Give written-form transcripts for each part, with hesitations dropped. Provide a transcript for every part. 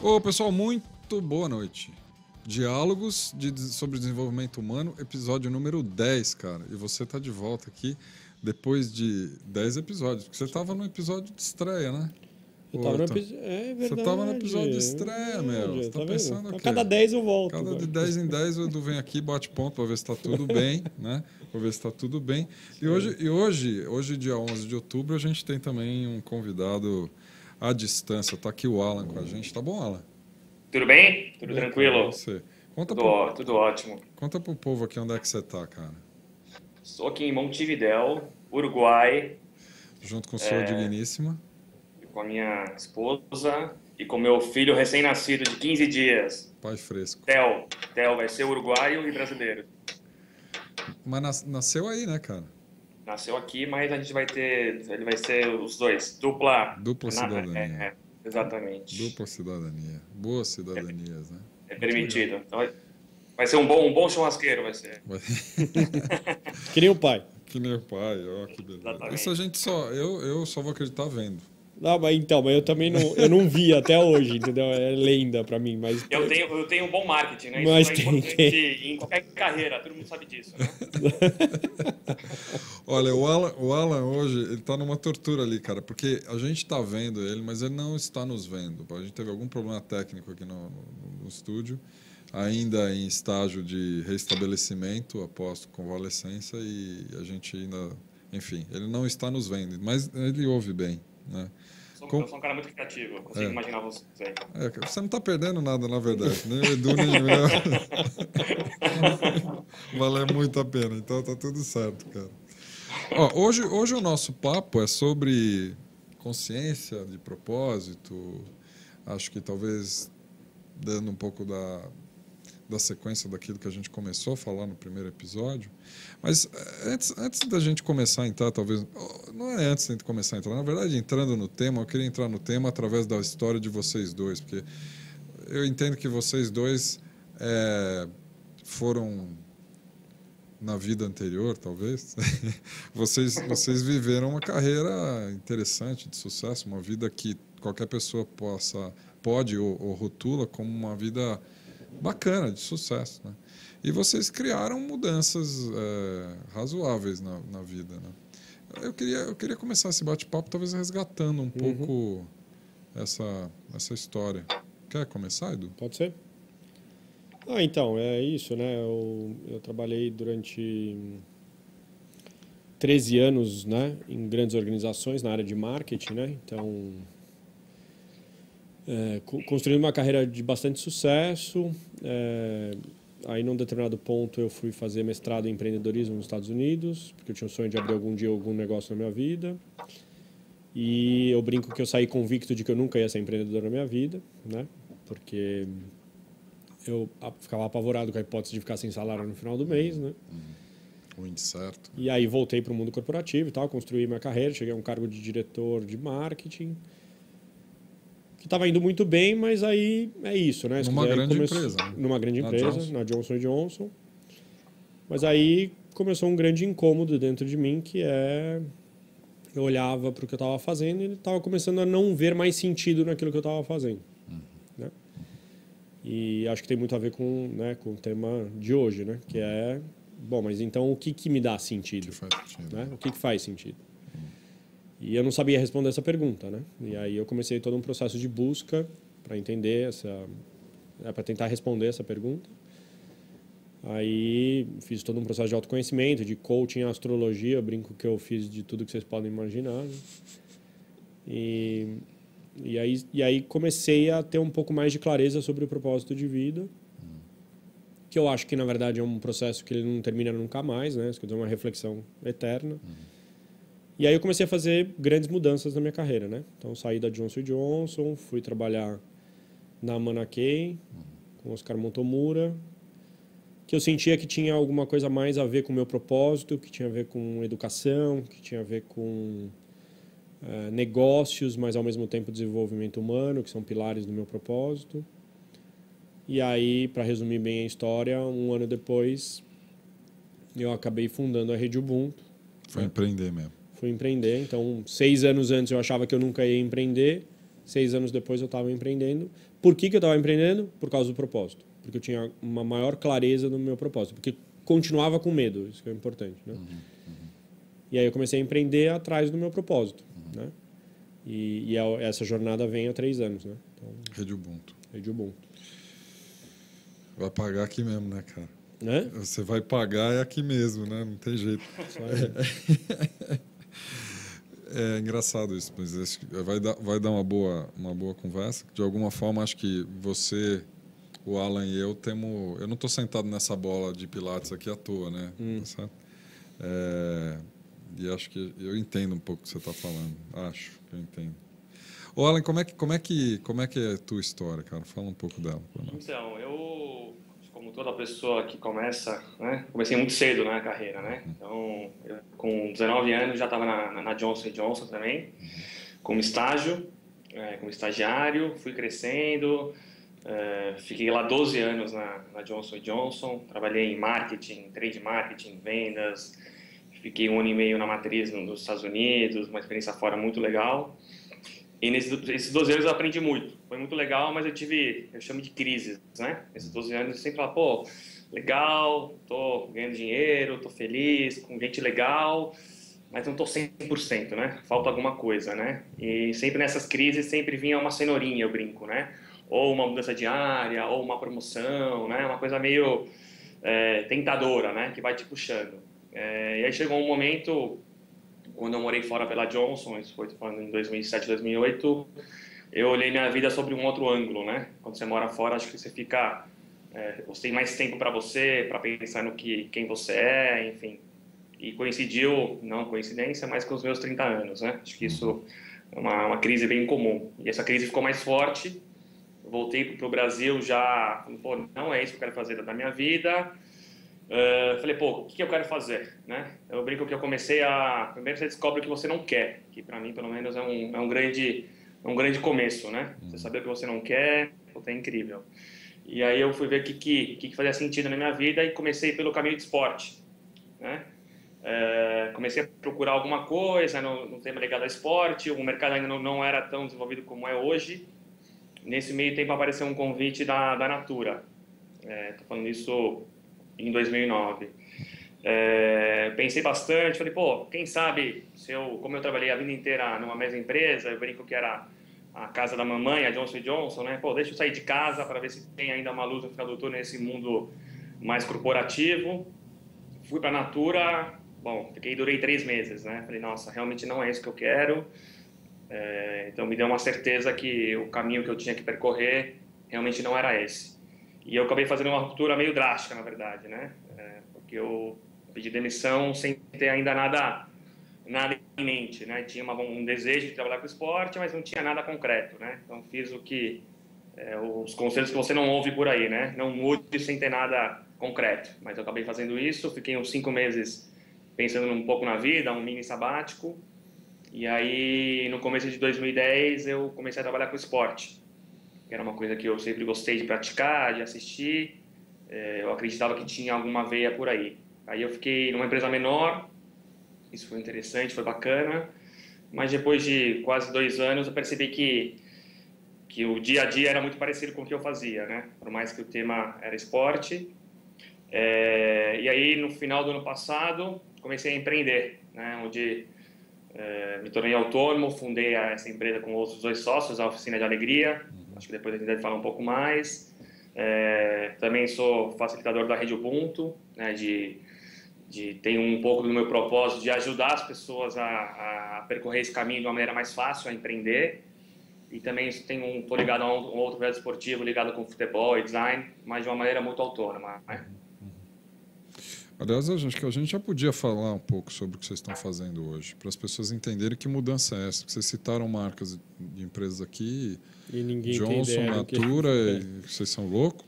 Ô, pessoal, muito boa noite. Diálogos sobre desenvolvimento humano, episódio número 10, cara. E você tá de volta aqui depois de 10 episódios. Porque você tava no episódio de estreia, né? Eu tava no episódio... É verdade. Você tava no episódio de estreia, meu. Você tá pensando o quê? A cada 10 eu volto. Cada de 10 em 10 o Edu vem aqui, bate ponto pra ver se tá tudo bem, né? Pra ver se tá tudo bem. E hoje, dia 11 de outubro, a gente tem também um convidado à distância. Tá aqui o Alan com a gente. Tá bom, Alan? Tudo bem? Tudo tranquilo? Você. Tudo ótimo. Conta pro povo aqui onde é que você tá, cara. Estou aqui em Montevidéu, Uruguai. Junto com sua digníssima. Com a minha esposa e com meu filho recém-nascido de 15 dias. Pai fresco. Theo vai ser uruguaio e brasileiro. Mas nasceu aí, né, cara? Nasceu aqui, mas a gente ele vai ser os dois. Dupla cidadania. Exatamente. Dupla cidadania. Boas cidadanias, né? É permitido. Então, vai ser um bom churrasqueiro, vai ser. Que nem o pai. Que nem o pai, ó, que beleza. Exatamente. Isso a gente eu só vou acreditar vendo. Não, mas eu também não vi até hoje, entendeu? É lenda pra mim, mas... Eu tenho um bom marketing, né? Mas isso é importante em qualquer carreira, todo mundo sabe disso, né? Olha, o Alan hoje, ele tá numa tortura ali, cara, porque a gente tá vendo ele, mas ele não está nos vendo. A gente teve algum problema técnico aqui no estúdio, ainda em estágio de restabelecimento após convalescência, e a gente ainda... Enfim, ele não está nos vendo, mas ele ouve bem, né? Eu sou um cara muito criativo, eu consigo imaginar você. Você não está perdendo nada, na verdade. Nem o Edu, nem eu. Vale muito a pena, então tá tudo certo, cara. Ó, hoje o nosso papo é sobre consciência de propósito. Acho que talvez dando um pouco da sequência daquilo que a gente começou a falar no primeiro episódio. Mas antes da gente começar a entrar, talvez... Não é antes da gente começar a entrar. Na verdade, entrando no tema, eu queria entrar no tema através da história de vocês dois, porque eu entendo que vocês dois foram, na vida anterior, talvez, vocês viveram uma carreira interessante, de sucesso, uma vida que qualquer pessoa pode ou rotula como uma vida bacana, de sucesso, né? E vocês criaram mudanças razoáveis na vida, né? Eu queria começar esse bate-papo talvez resgatando um pouco essa história. Quer começar, Edu? Pode ser? Então, é isso, né? Eu trabalhei durante 13 anos, né, em grandes organizações na área de marketing, né? Então, construindo uma carreira de bastante sucesso. Aí, num determinado ponto, eu fui fazer mestrado em empreendedorismo nos Estados Unidos, porque eu tinha o sonho de abrir algum dia algum negócio na minha vida. E eu brinco que eu saí convicto de que eu nunca ia ser empreendedor na minha vida, né? Porque eu ficava apavorado com a hipótese de ficar sem salário no final do mês, né? O incerto. E aí voltei para o mundo corporativo e tal, construí minha carreira, cheguei a um cargo de diretor de marketing, que estava indo muito bem, mas aí é isso, né? Numa grande empresa. Né? Numa grande empresa, na Johnson & Johnson. Mas aí começou um grande incômodo dentro de mim, que eu olhava para o que eu estava fazendo e estava começando a não ver mais sentido naquilo que eu estava fazendo. Né? E acho que tem muito a ver com o tema de hoje, né? Que é, bom, mas então o que me dá sentido? Que faz sentido. Né? O que faz sentido? E eu não sabia responder essa pergunta, né? E aí eu comecei todo um processo de busca para entender para tentar responder essa pergunta. Aí fiz todo um processo de autoconhecimento, de coaching, astrologia, eu brinco que eu fiz de tudo que vocês podem imaginar. Né? E aí comecei a ter um pouco mais de clareza sobre o propósito de vida, que eu acho que, na verdade, é um processo que ele não termina nunca mais, né? Isso é uma reflexão eterna. E aí eu comecei a fazer grandes mudanças na minha carreira, né? Então, saí da Johnson & Johnson, fui trabalhar na Manakei, com Oscar Montomura, que eu sentia que tinha alguma coisa mais a ver com o meu propósito, que tinha a ver com educação, que tinha a ver com negócios, mas ao mesmo tempo desenvolvimento humano, que são pilares do meu propósito. E aí, para resumir bem a história, um ano depois, eu acabei fundando a Rede Ubuntu. Foi empreender mesmo. Fui empreender, então 6 anos antes eu achava que eu nunca ia empreender. 6 anos depois eu estava empreendendo. Por que eu estava empreendendo? Por causa do propósito. Porque eu tinha uma maior clareza no meu propósito. Porque continuava com medo, isso que é importante, né? E aí eu comecei a empreender atrás do meu propósito, né? E essa jornada vem há 3 anos, né? Então, Rede Ubuntu. Rede Ubuntu. Vai pagar aqui mesmo, né, cara? Né? Você vai pagar é aqui mesmo, né? Não tem jeito. É engraçado isso, mas vai dar uma boa conversa. De alguma forma, acho que você, o Alan e eu temos... Eu não estou sentado nessa bola de pilates aqui à toa, né? Tá certo? E acho que eu entendo um pouco o que você está falando. Acho que eu entendo. Ô, Alan, como é que é a tua história, cara? Fala um pouco dela para nós. Então, como toda pessoa que começa, né? Comecei muito cedo na carreira, né? Então, eu, com 19 anos já estava na Johnson & Johnson também, como estágio, como estagiário, fui crescendo, fiquei lá 12 anos na Johnson & Johnson, trabalhei em marketing, trade marketing, vendas, fiquei 1 ano e meio na matriz nos Estados Unidos, uma experiência fora muito legal. E nesses 12 anos eu aprendi muito. Foi muito legal, mas eu chamo de crises, né? Nesses 12 anos eu sempre falo, pô, legal, tô ganhando dinheiro, tô feliz, com gente legal, mas não tô 100%, né? Falta alguma coisa, né? E sempre nessas crises sempre vinha uma cenourinha, eu brinco, né? Ou uma mudança diária, ou uma promoção, né? Uma coisa meio tentadora, né? Que vai te puxando. E aí chegou um momento... Quando eu morei fora pela Johnson, isso foi falando em 2007, 2008, eu olhei minha vida sobre um outro ângulo, né? Quando você mora fora, acho que você fica... você tem mais tempo para você, para pensar no quem você é, enfim. E coincidiu, não coincidência, mas com os meus 30 anos, né? Acho que isso é uma crise bem comum. E essa crise ficou mais forte. Eu voltei para o Brasil já, pô, não é isso que eu quero fazer da minha vida. Falei, pô, o que eu quero fazer, né? Eu brinco que eu comecei primeiro você descobre o que você não quer, que para mim, pelo menos, é um grande começo, né? Você saber o que você não quer, pô, é incrível. E aí eu fui ver o que fazia sentido na minha vida e comecei pelo caminho de esporte, né? Comecei a procurar alguma coisa no tema ligado ao esporte, o mercado ainda não era tão desenvolvido como é hoje. Nesse meio tempo apareceu um convite da Natura. Tô falando isso em 2009. Pensei bastante, falei, pô, quem sabe, como eu trabalhei a vida inteira numa mesma empresa, eu brinco que era a casa da mamãe, a Johnson & Johnson, né? Pô, deixa eu sair de casa para ver se tem ainda uma luz no final do túnel nesse mundo mais corporativo. Fui para a Natura, bom, durei 3 meses, né? Falei, nossa, realmente não é isso que eu quero. Então me deu uma certeza que o caminho que eu tinha que percorrer realmente não era esse. E eu acabei fazendo uma ruptura meio drástica, na verdade, né? Porque eu pedi demissão sem ter ainda nada em mente, né? Tinha um desejo de trabalhar com esporte, mas não tinha nada concreto, né? Então fiz os conselhos que você não ouve por aí, né? Não mude sem ter nada concreto. Mas eu acabei fazendo isso, fiquei uns 5 meses pensando um pouco na vida, um mini sabático. E aí, no começo de 2010, eu comecei a trabalhar com esporte, que era uma coisa que eu sempre gostei de praticar, de assistir. Eu acreditava que tinha alguma veia por aí. Aí eu fiquei numa empresa menor, isso foi interessante, foi bacana, mas depois de quase 2 anos eu percebi que o dia a dia era muito parecido com o que eu fazia, né? Por mais que o tema era esporte. E aí, no final do ano passado, comecei a empreender, né? Onde me tornei autônomo, fundei essa empresa com outros 2 sócios, a Oficina de Alegria. Acho que depois a gente deve falar um pouco mais. Também sou facilitador da Rede Ubuntu, né, tenho um pouco do meu propósito de ajudar as pessoas a percorrer esse caminho de uma maneira mais fácil, a empreender. E também estou ligado a um outro projeto esportivo ligado com futebol e design, mas de uma maneira muito autônoma, né? Aliás, acho que a gente já podia falar um pouco sobre o que vocês estão fazendo hoje, para as pessoas entenderem que mudança é essa. Vocês citaram marcas de empresas aqui, e ninguém Johnson, tem Natura, vocês são loucos?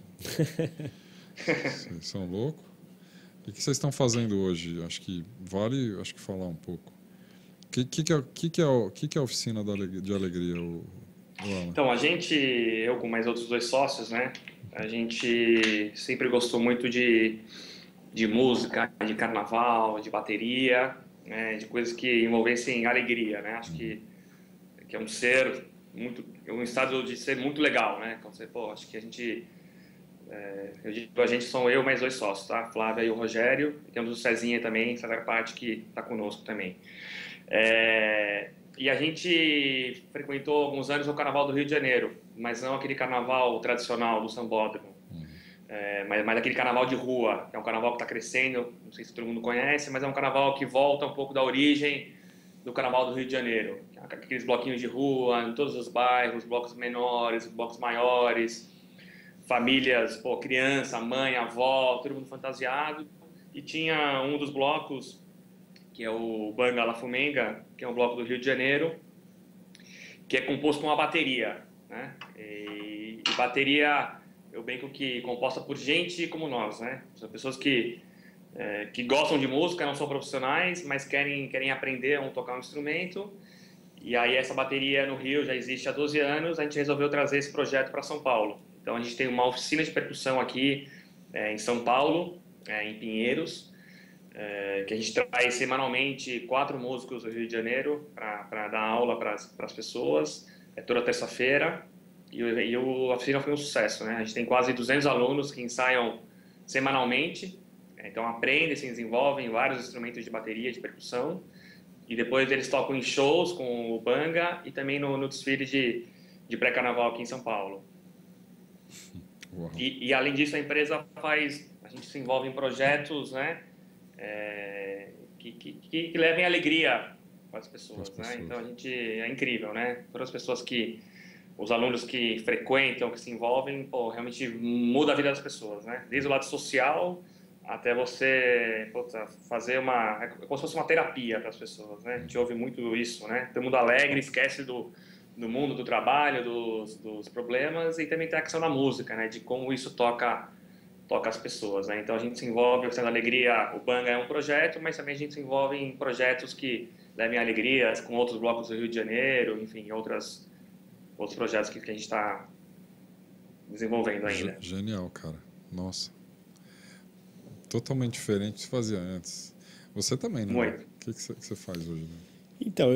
Vocês são loucos? O que vocês estão fazendo hoje? Acho que vale falar um pouco. O que é a Oficina de Alegria, Alan? Então, eu com mais outros 2 sócios, né? A gente sempre gostou muito de música, de carnaval, de bateria, né, de coisas que envolvessem alegria, né? Acho que é um ser um estado de ser muito legal, né? Então, pô, acho que a gente, eu digo a gente, são eu mais 2 sócios, tá? A Flávia e o Rogério, e temos o Cezinha também, essa parte que está conosco também. E a gente frequentou alguns anos o Carnaval do Rio de Janeiro, mas não aquele carnaval tradicional do sambódromo, mas aquele carnaval de rua, que é um carnaval que está crescendo, não sei se todo mundo conhece, mas é um carnaval que volta um pouco da origem do Carnaval do Rio de Janeiro. Aqueles bloquinhos de rua em todos os bairros, blocos menores, blocos maiores, famílias, pô, criança, mãe, avó, todo mundo fantasiado. E tinha um dos blocos, que é o Banga La Fumenga, que é um bloco do Rio de Janeiro, que é composto com uma bateria, né? E bateria, eu brinco que composta por gente como nós, né? São pessoas que gostam de música, não são profissionais, mas querem aprender a tocar um instrumento. E aí essa bateria no Rio já existe há 12 anos, a gente resolveu trazer esse projeto para São Paulo. Então a gente tem uma oficina de percussão aqui em São Paulo, em Pinheiros, que a gente traz semanalmente 4 músicos do Rio de Janeiro para dar aula para as pessoas, toda terça-feira. E a oficina foi um sucesso, né? A gente tem quase 200 alunos que ensaiam semanalmente. Então aprendem, se desenvolvem em vários instrumentos de bateria, de percussão, e depois eles tocam em shows com o Banga e também no desfile de pré-carnaval aqui em São Paulo. E além disso a empresa a gente se envolve em projetos, né, que levem alegria para as pessoas, né? Então a gente é incrível, né? Todas as pessoas os alunos que frequentam, que se envolvem, pô, realmente muda a vida das pessoas, né? Desde o lado social até você fazer é como se fosse uma terapia para as pessoas, né? A gente ouve muito isso, né? Todo mundo alegre, esquece do mundo, do trabalho, dos problemas, e também tem a questão da música, né? De como isso toca as pessoas, né? Então a gente se envolve com a alegria. O Banga é um projeto, mas também a gente se envolve em projetos que levem alegria com outros blocos do Rio de Janeiro, enfim, outros projetos que a gente está desenvolvendo ainda. Genial, cara. Nossa. Totalmente diferente do que você fazia antes. Você também, né? Muito. O que você faz hoje, né? Então,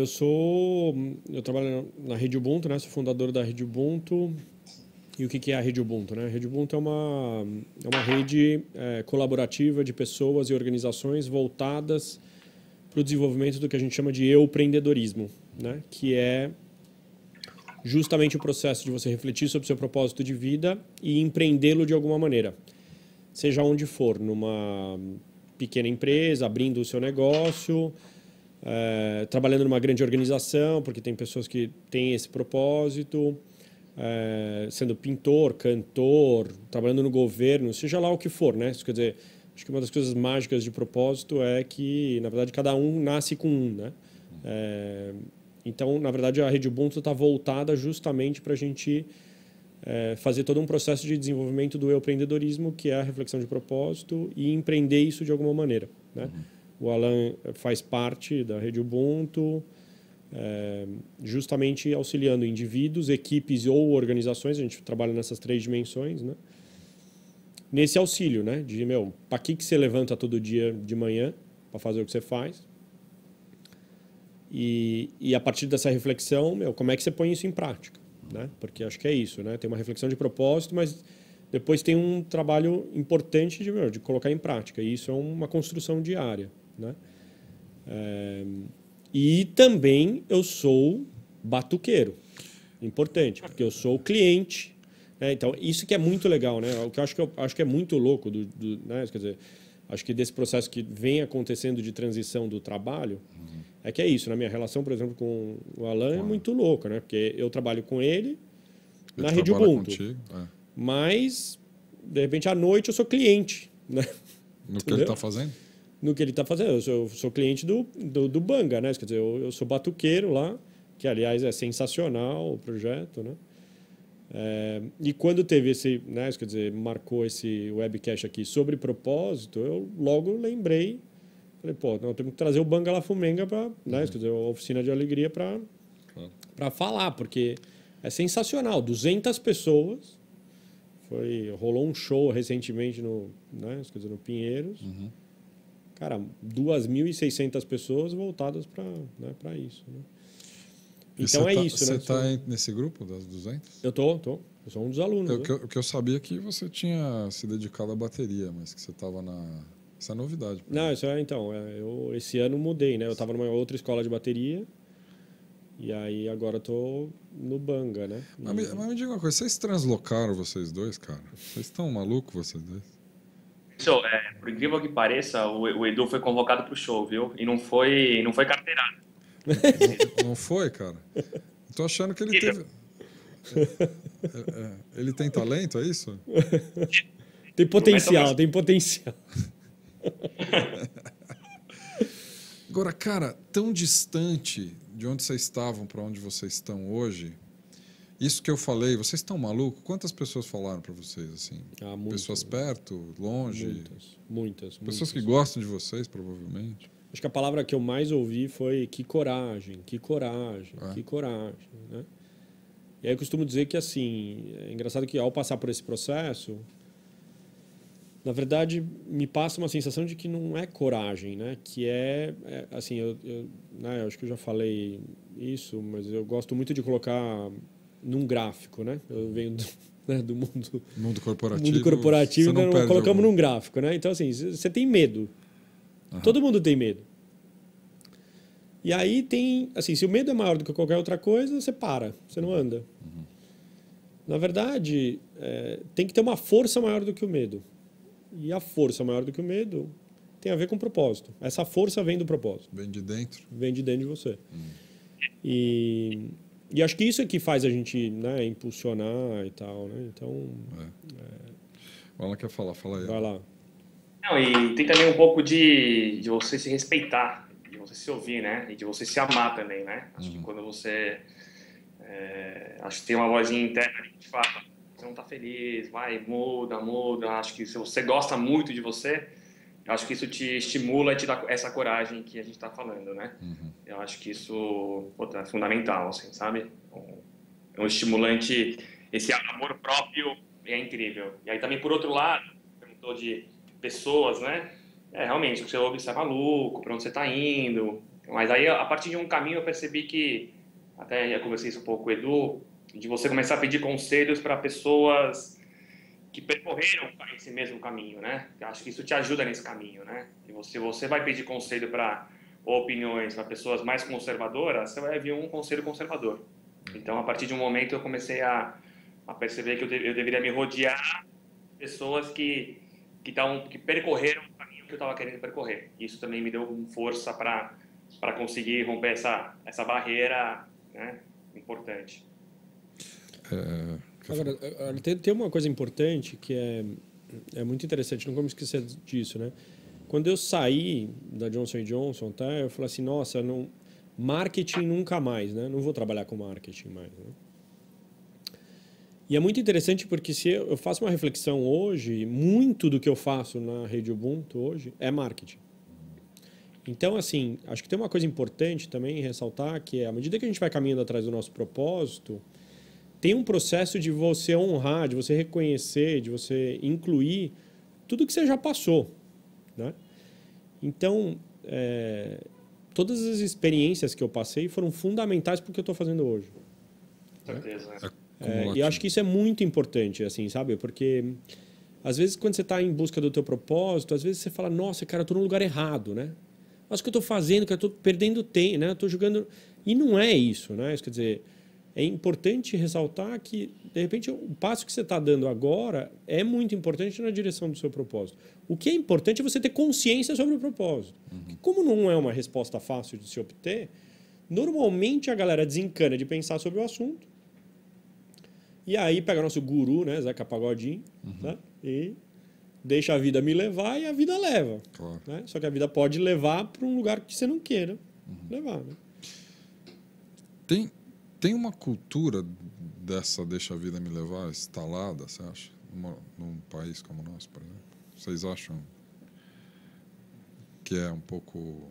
eu trabalho na Rede Ubuntu, né? Sou fundador da Rede Ubuntu. E o que é a Rede Ubuntu, né? A Rede Ubuntu é uma rede colaborativa de pessoas e organizações voltadas para o desenvolvimento do que a gente chama de empreendedorismo, né? Que é justamente o processo de você refletir sobre o seu propósito de vida e empreendê-lo de alguma maneira. Seja onde for, numa pequena empresa, abrindo o seu negócio, trabalhando numa grande organização, porque tem pessoas que têm esse propósito, sendo pintor, cantor, trabalhando no governo, seja lá o que for, né? Isso quer dizer, acho que uma das coisas mágicas de propósito é que, na verdade, cada um nasce com um, né? Então, na verdade, a Rede Ubuntu está voltada justamente para a gente fazer todo um processo de desenvolvimento do empreendedorismo, que é a reflexão de propósito, e empreender isso de alguma maneira, né? O Alan faz parte da Rede Ubuntu, justamente auxiliando indivíduos, equipes ou organizações, a gente trabalha nessas 3 dimensões, né? Nesse auxílio, né? De, para que você levanta todo dia de manhã para fazer o que você faz? E a partir dessa reflexão, como é que você põe isso em prática? Né? Porque acho que é isso, né? Tem uma reflexão de propósito, mas depois tem um trabalho importante de colocar em prática. E isso é uma construção diária, né? E também eu sou batuqueiro, importante, porque eu sou cliente, né? Então isso que é muito legal, né? O que eu acho que é muito louco né? Quer dizer, acho que desse processo que vem acontecendo de transição do trabalho. É que é isso, na minha relação, por exemplo, com o Alan é muito louco, né? Porque eu trabalho com ele na Rede Ubuntu. Mas, de repente, à noite eu sou cliente, né? No que ele está fazendo? No que ele está fazendo. Eu sou cliente do Banga, né? Quer dizer, eu sou batuqueiro lá, que, aliás, é sensacional o projeto, né? E quando teve esse, né? Quer dizer, marcou esse webcast aqui sobre propósito, eu logo lembrei. Falei, nós temos que trazer o Banga La Fumenga para, né, quer dizer, a oficina de alegria para falar, porque é sensacional. 200 pessoas. Rolou um show recentemente né, quer dizer, no Pinheiros. Cara, 2.600 pessoas voltadas para isso. Né? Então é isso, Você né? está nesse grupo das 200? Eu tô. Eu sou um dos alunos. O que eu sabia que você tinha se dedicado à bateria, mas que você estava na... Essa é novidade. Não, isso é, então, eu esse ano mudei, né? Eu estava numa outra escola de bateria e aí agora eu tô no Banga, né? Mas me diga uma coisa, vocês translocaram vocês dois, cara? Vocês estão malucos, vocês dois? Por incrível que pareça, o Edu foi convocado pro show, viu? E não foi carteirada. Não foi, cara? Eu tô achando que ele teve... Ele tem talento, é isso? Tem potencial, tem potencial. Agora, cara, tão distante de onde vocês estavam para onde vocês estão hoje, isso que eu falei, vocês estão malucos? Quantas pessoas falaram para vocês assim? Pessoas perto, longe? Muitas. Pessoas que gostam de vocês, provavelmente. Acho que a palavra que eu mais ouvi foi que coragem, né? E aí eu costumo dizer que, assim, é engraçado que ao passar por esse processo, na verdade, me passa uma sensação de que não é coragem, né? Que assim, eu acho que eu já falei isso, mas eu gosto muito de colocar num gráfico, né? Eu venho do mundo corporativo. Mundo corporativo, então colocamos num gráfico, né? Então, assim, você tem medo. Uhum. Todo mundo tem medo. E aí tem, assim, se o medo é maior do que qualquer outra coisa, você para, você não anda. Uhum. Na verdade, tem que ter uma força maior do que o medo. E a força maior do que o medo tem a ver com o propósito. Essa força vem do propósito. Vem de dentro. Vem de dentro de você. E acho que isso é que faz a gente, né, impulsionar e tal, né? Então... Ela quer falar, fala aí. Vai lá. Não, e tem também um pouco de você se respeitar, de você se ouvir, né? E de você se amar também, né? Acho que quando você... acho que tem uma vozinha interna que te fala, você não tá feliz, vai, muda. Acho que se você gosta muito de você, eu acho que isso te estimula e te dá essa coragem que a gente tá falando, né? Uhum. Eu acho que isso é fundamental, assim, sabe? É um estimulante, esse amor próprio é incrível. E aí também, por outro lado, perguntou de pessoas, né? Realmente, você ouve, você é maluco, pra onde você tá indo. Mas aí, a partir de um caminho, eu percebi que, até eu conversei isso um pouco com o Edu, de você começar a pedir conselhos para pessoas que percorreram esse mesmo caminho, né? Eu acho que isso te ajuda nesse caminho, né? E você vai pedir conselho ou opiniões para pessoas mais conservadoras, você vai vir um conselho conservador. Então, a partir de um momento, eu comecei a perceber que eu deveria me rodear de pessoas que percorreram o caminho que eu estava querendo percorrer. Isso também me deu força para conseguir romper essa barreira, né, importante. Agora, tem uma coisa importante que é muito interessante, não vamos esquecer disso, né? Quando eu saí da Johnson & Johnson, tá, eu falei assim, nossa, marketing nunca mais, né? Não vou trabalhar com marketing mais, né? E é muito interessante porque se eu faço uma reflexão hoje, muito do que eu faço na Rede Ubuntu hoje é marketing. Então, assim, acho que tem uma coisa importante também ressaltar, que é, à medida que a gente vai caminhando atrás do nosso propósito, tem um processo de você honrar, de você reconhecer, de você incluir tudo que você já passou, né? Então, todas as experiências que eu passei foram fundamentais para o que eu estou fazendo hoje. Com certeza. E eu acho que isso é muito importante, assim, sabe? Porque, às vezes, quando você está em busca do teu propósito, às vezes você fala, nossa, cara, eu estou no lugar errado, né? Mas o que eu estou fazendo, que eu estou perdendo tempo, né? Eu estou jogando... E não é isso, né? Isso quer dizer... É importante ressaltar que, de repente, o passo que você está dando agora é muito importante na direção do seu propósito. O que é importante é você ter consciência sobre o propósito. Uhum. Como não é uma resposta fácil de se obter, normalmente a galera desencana de pensar sobre o assunto e aí pega nosso guru, né, Zeca Pagodinho, tá? E deixa a vida me levar e a vida leva. Claro. Né? Só que a vida pode levar para um lugar que você não queira levar. Né? Tem uma cultura dessa deixa a vida me levar instalada, você acha? Num país como o nosso, por exemplo? Vocês acham que é um pouco...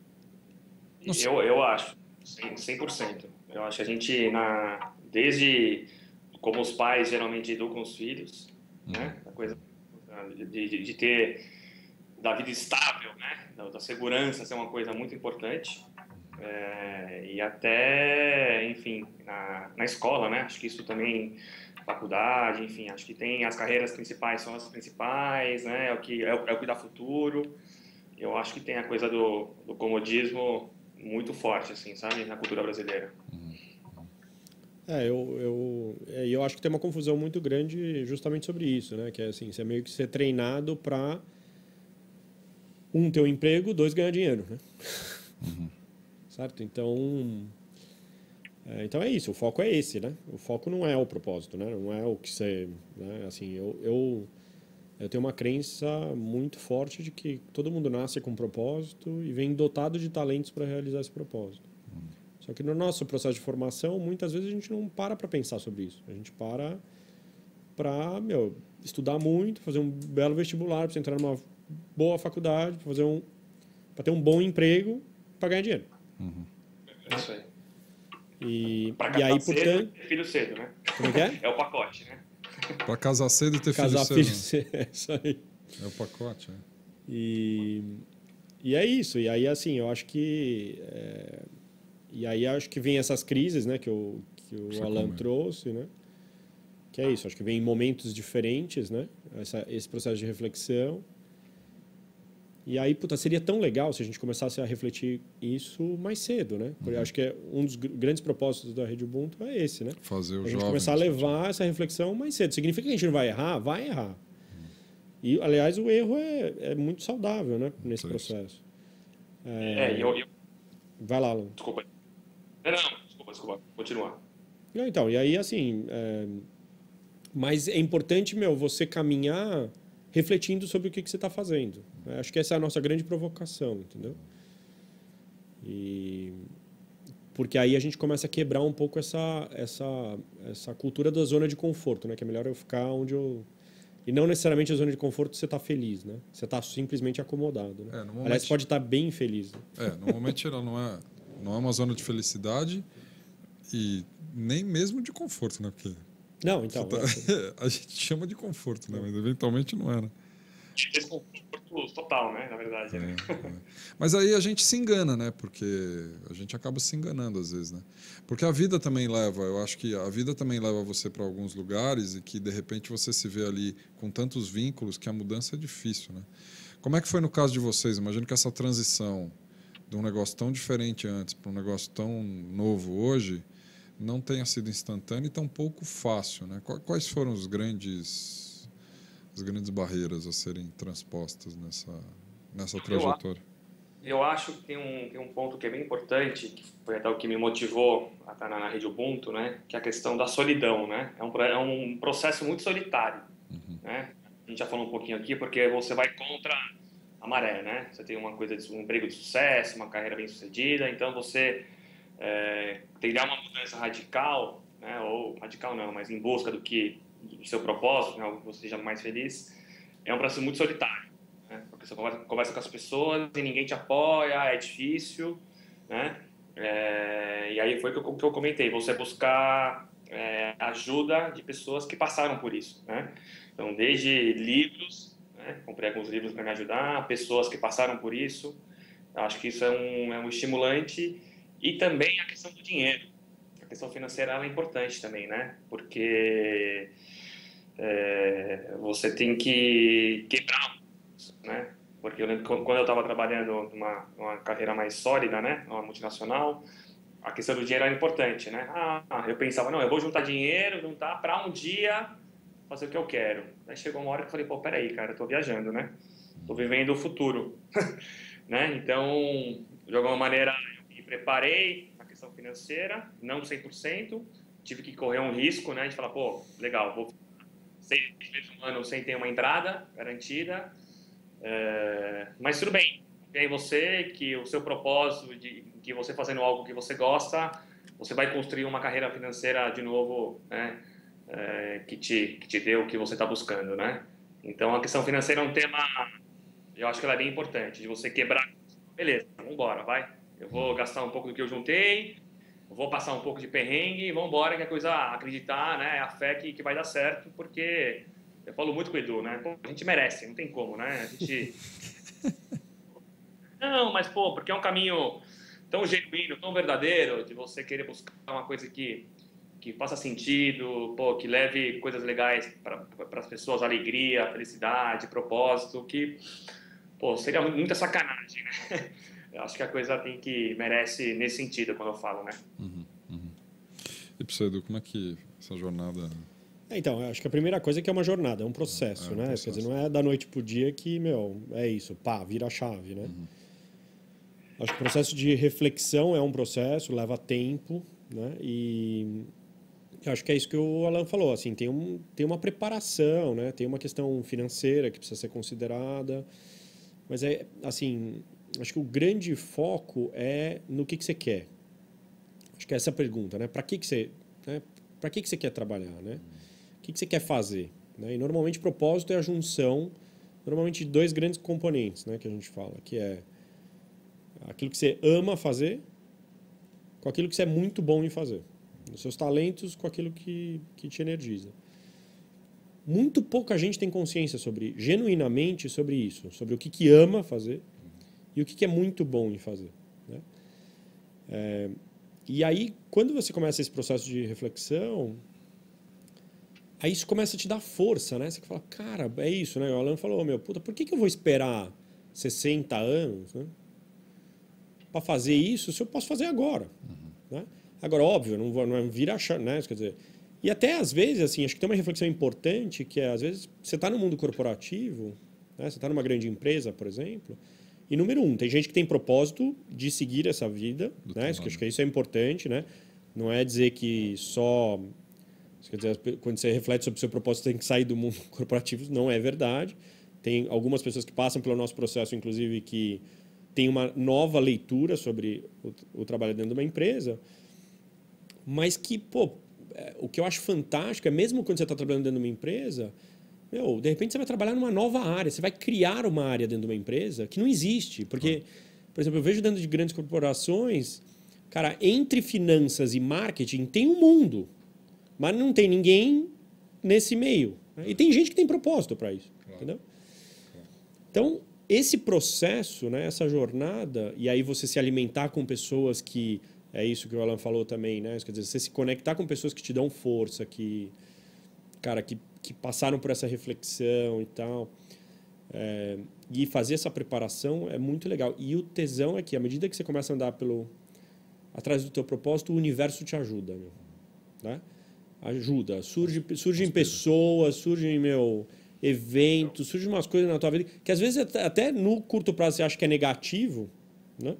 Eu acho, 100%. Eu acho que a gente, desde como os pais geralmente educam os filhos, né? A coisa de ter da vida estável, né? Da segurança ser uma coisa muito importante. E até, enfim, na escola, né? Acho que isso também, faculdade, enfim, acho que tem as carreiras principais, são as principais, né? É o que dá futuro. Eu acho que tem a coisa do comodismo muito forte, assim, sabe? Na cultura brasileira. Eu acho que tem uma confusão muito grande justamente sobre isso, né? Que é assim, você é meio que ser treinado para ter um emprego, 2, ganhar dinheiro, né? Certo? Então é isso, o foco é esse, né? O foco não é o propósito, né? Não é o que você... Né? Assim, eu tenho uma crença muito forte de que todo mundo nasce com um propósito e vem dotado de talentos para realizar esse propósito. Só que no nosso processo de formação, muitas vezes a gente não para pensar sobre isso. A gente para estudar muito, fazer um belo vestibular, para entrar numa boa faculdade, para ter um bom emprego, para ganhar dinheiro. É isso aí. E casar aí, cedo portanto... e ter filho cedo, né? Como é que é? É o pacote, né? Para casar cedo e ter Casar filho filho cedo. cedo, é isso aí. É o pacote, né? E é isso. E aí, assim, eu acho que... E aí acho que vem essas crises, né, que o Alan trouxe, né? Que é isso, acho que vem em momentos diferentes, né? Esse processo de reflexão. E aí, seria tão legal se a gente começasse a refletir isso mais cedo, né? Porque eu acho que um dos grandes propósitos da Rede Ubuntu é esse, né? Fazer o a gente jovem começar a levar essa reflexão mais cedo. Significa que a gente não vai errar? Vai errar. E, aliás, o erro é muito saudável, né? Nesse processo. Vai lá, Alan. Desculpa. Não, desculpa. Continua. Então, e aí, assim... Mas é importante, você caminhar refletindo sobre o que você está fazendo. Acho que essa é a nossa grande provocação, entendeu? Porque aí a gente começa a quebrar um pouco essa cultura da zona de conforto, né? Que é melhor eu ficar onde eu... E não necessariamente a zona de conforto você está feliz, né? Você está simplesmente acomodado, né? Aliás, você pode estar bem feliz. Né? Normalmente ela não é uma zona de felicidade e nem mesmo de conforto, né? Porque não, então... a gente chama de conforto, né? Mas eventualmente não é, né? Desconforto total, né? Na verdade. Né? Mas aí a gente se engana, né? Porque a gente acaba se enganando às vezes, né? Porque a vida também leva, eu acho que a vida também leva você para alguns lugares e que de repente você se vê ali com tantos vínculos que a mudança é difícil, né? Como é que foi no caso de vocês? Imagino que essa transição de um negócio tão diferente antes para um negócio tão novo hoje não tenha sido instantâneo e tão pouco fácil, né? Quais foram as grandes barreiras a serem transpostas nessa trajetória? Eu acho que tem um ponto que é bem importante, que foi até o que me motivou a estar na Rede Ubuntu, né? Que é a questão da solidão, né? É um processo muito solitário, né? A gente já falou um pouquinho aqui, porque você vai contra a maré, né? Você tem uma coisa um emprego de sucesso, uma carreira bem sucedida, então você trilhar uma mudança radical, né? Ou radical não, mas em busca do seu propósito, né? Algo que você seja mais feliz, é um processo muito solitário, né? Porque você conversa com as pessoas e ninguém te apoia, é difícil, né? E aí foi o que eu comentei, você buscar ajuda de pessoas que passaram por isso, né? Então, desde livros, né? Comprei alguns livros para me ajudar, pessoas que passaram por isso, eu acho que isso é um estimulante. E também a questão do dinheiro. A questão financeira ela é importante também, né? Porque você tem que quebrar, né? Porque eu lembro que quando eu estava trabalhando numa carreira mais sólida, né? Numa multinacional, a questão do dinheiro era importante, né? Eu pensava, não, eu vou juntar dinheiro, juntar para um dia fazer o que eu quero. Aí chegou uma hora que eu falei, peraí, cara, eu tô viajando, né? Tô vivendo o futuro, né? Então, de alguma maneira, eu me preparei na questão financeira, não 100%, tive que correr um risco, né? De falar, legal, vou 6 meses, um ano sem ter uma entrada garantida, mas tudo bem. E aí que o seu propósito, que você fazendo algo que você gosta, você vai construir uma carreira financeira de novo, né? Que te dê o que você está buscando, né? Então, a questão financeira é um tema, eu acho que ela é bem importante, de você quebrar. Beleza, vamos embora, vai. Eu vou gastar um pouco do que eu juntei, vou passar um pouco de perrengue, vamos embora, que a coisa, acreditar, né? A fé que vai dar certo, porque eu falo muito com o Edu, né? A gente merece, não tem como, né? A gente... Não, mas, porque é um caminho tão genuíno, tão verdadeiro, de você querer buscar uma coisa que faça sentido, pô, que leve coisas legais para as pessoas, alegria, felicidade, propósito, que, pô, seria muita sacanagem, né? Eu acho que a coisa merece nesse sentido quando eu falo, né? E para você, Edu, como é que essa jornada... Então, eu acho que a primeira coisa é que é uma jornada, é um processo, né? processo. Quer dizer, não é da noite pro dia que, é isso, pá, vira a chave, né? Acho que o processo de reflexão é um processo, leva tempo, né? E eu acho que é isso que o Alan falou, assim, tem uma preparação, né? Tem uma questão financeira que precisa ser considerada, mas assim, acho que o grande foco é no que você quer. Acho que é essa a pergunta, né? Para que você, né? Para que você quer trabalhar, né? O que você quer fazer? Né? E normalmente propósito é a junção, normalmente de dois grandes componentes, né? Que a gente fala, que é aquilo que você ama fazer com aquilo que você é muito bom em fazer. Os seus talentos com aquilo que te energiza. Muito pouca gente tem consciência genuinamente sobre isso, sobre o que ama fazer e o que é muito bom em fazer. Né? E aí, quando você começa esse processo de reflexão, aí isso começa a te dar força, né? Você fala, cara, é isso, né? O Alan falou, puta, por que eu vou esperar 60 anos, né? Para fazer isso se eu posso fazer agora? Né? Agora, óbvio, não vira achar, né? Quer dizer, e até às vezes, assim, acho que tem uma reflexão importante que é, às vezes, você está no mundo corporativo, né? Você está numa grande empresa, por exemplo, e número um, tem gente que tem propósito de seguir essa vida, né? Acho que isso é importante, né? Não é dizer que só... Quer dizer, quando você reflete sobre o seu propósito, você tem que sair do mundo corporativo, não é verdade. Tem algumas pessoas que passam pelo nosso processo, inclusive, que tem uma nova leitura sobre o trabalho dentro de uma empresa, mas que, pô, o que eu acho fantástico é, mesmo quando você está trabalhando dentro de uma empresa, de repente você vai trabalhar numa nova área, você vai criar uma área dentro de uma empresa que não existe. Porque, por exemplo, eu vejo dentro de grandes corporações, cara, entre finanças e marketing tem um mundo, mas não tem ninguém nesse meio. Né? E tem gente que tem propósito para isso, entendeu? Então, esse processo, né, essa jornada, e aí você se alimentar com pessoas que... É isso que o Alan falou também, né? Quer dizer, você se conectar com pessoas que te dão força, que passaram por essa reflexão e tal. E fazer essa preparação é muito legal. E o tesão é que, à medida que você começa a andar atrás do teu propósito, o universo te ajuda. Né? Ajuda. Surgem pessoas, surgem, eventos, surgem umas coisas na tua vida que às vezes até no curto prazo você acha que é negativo, né?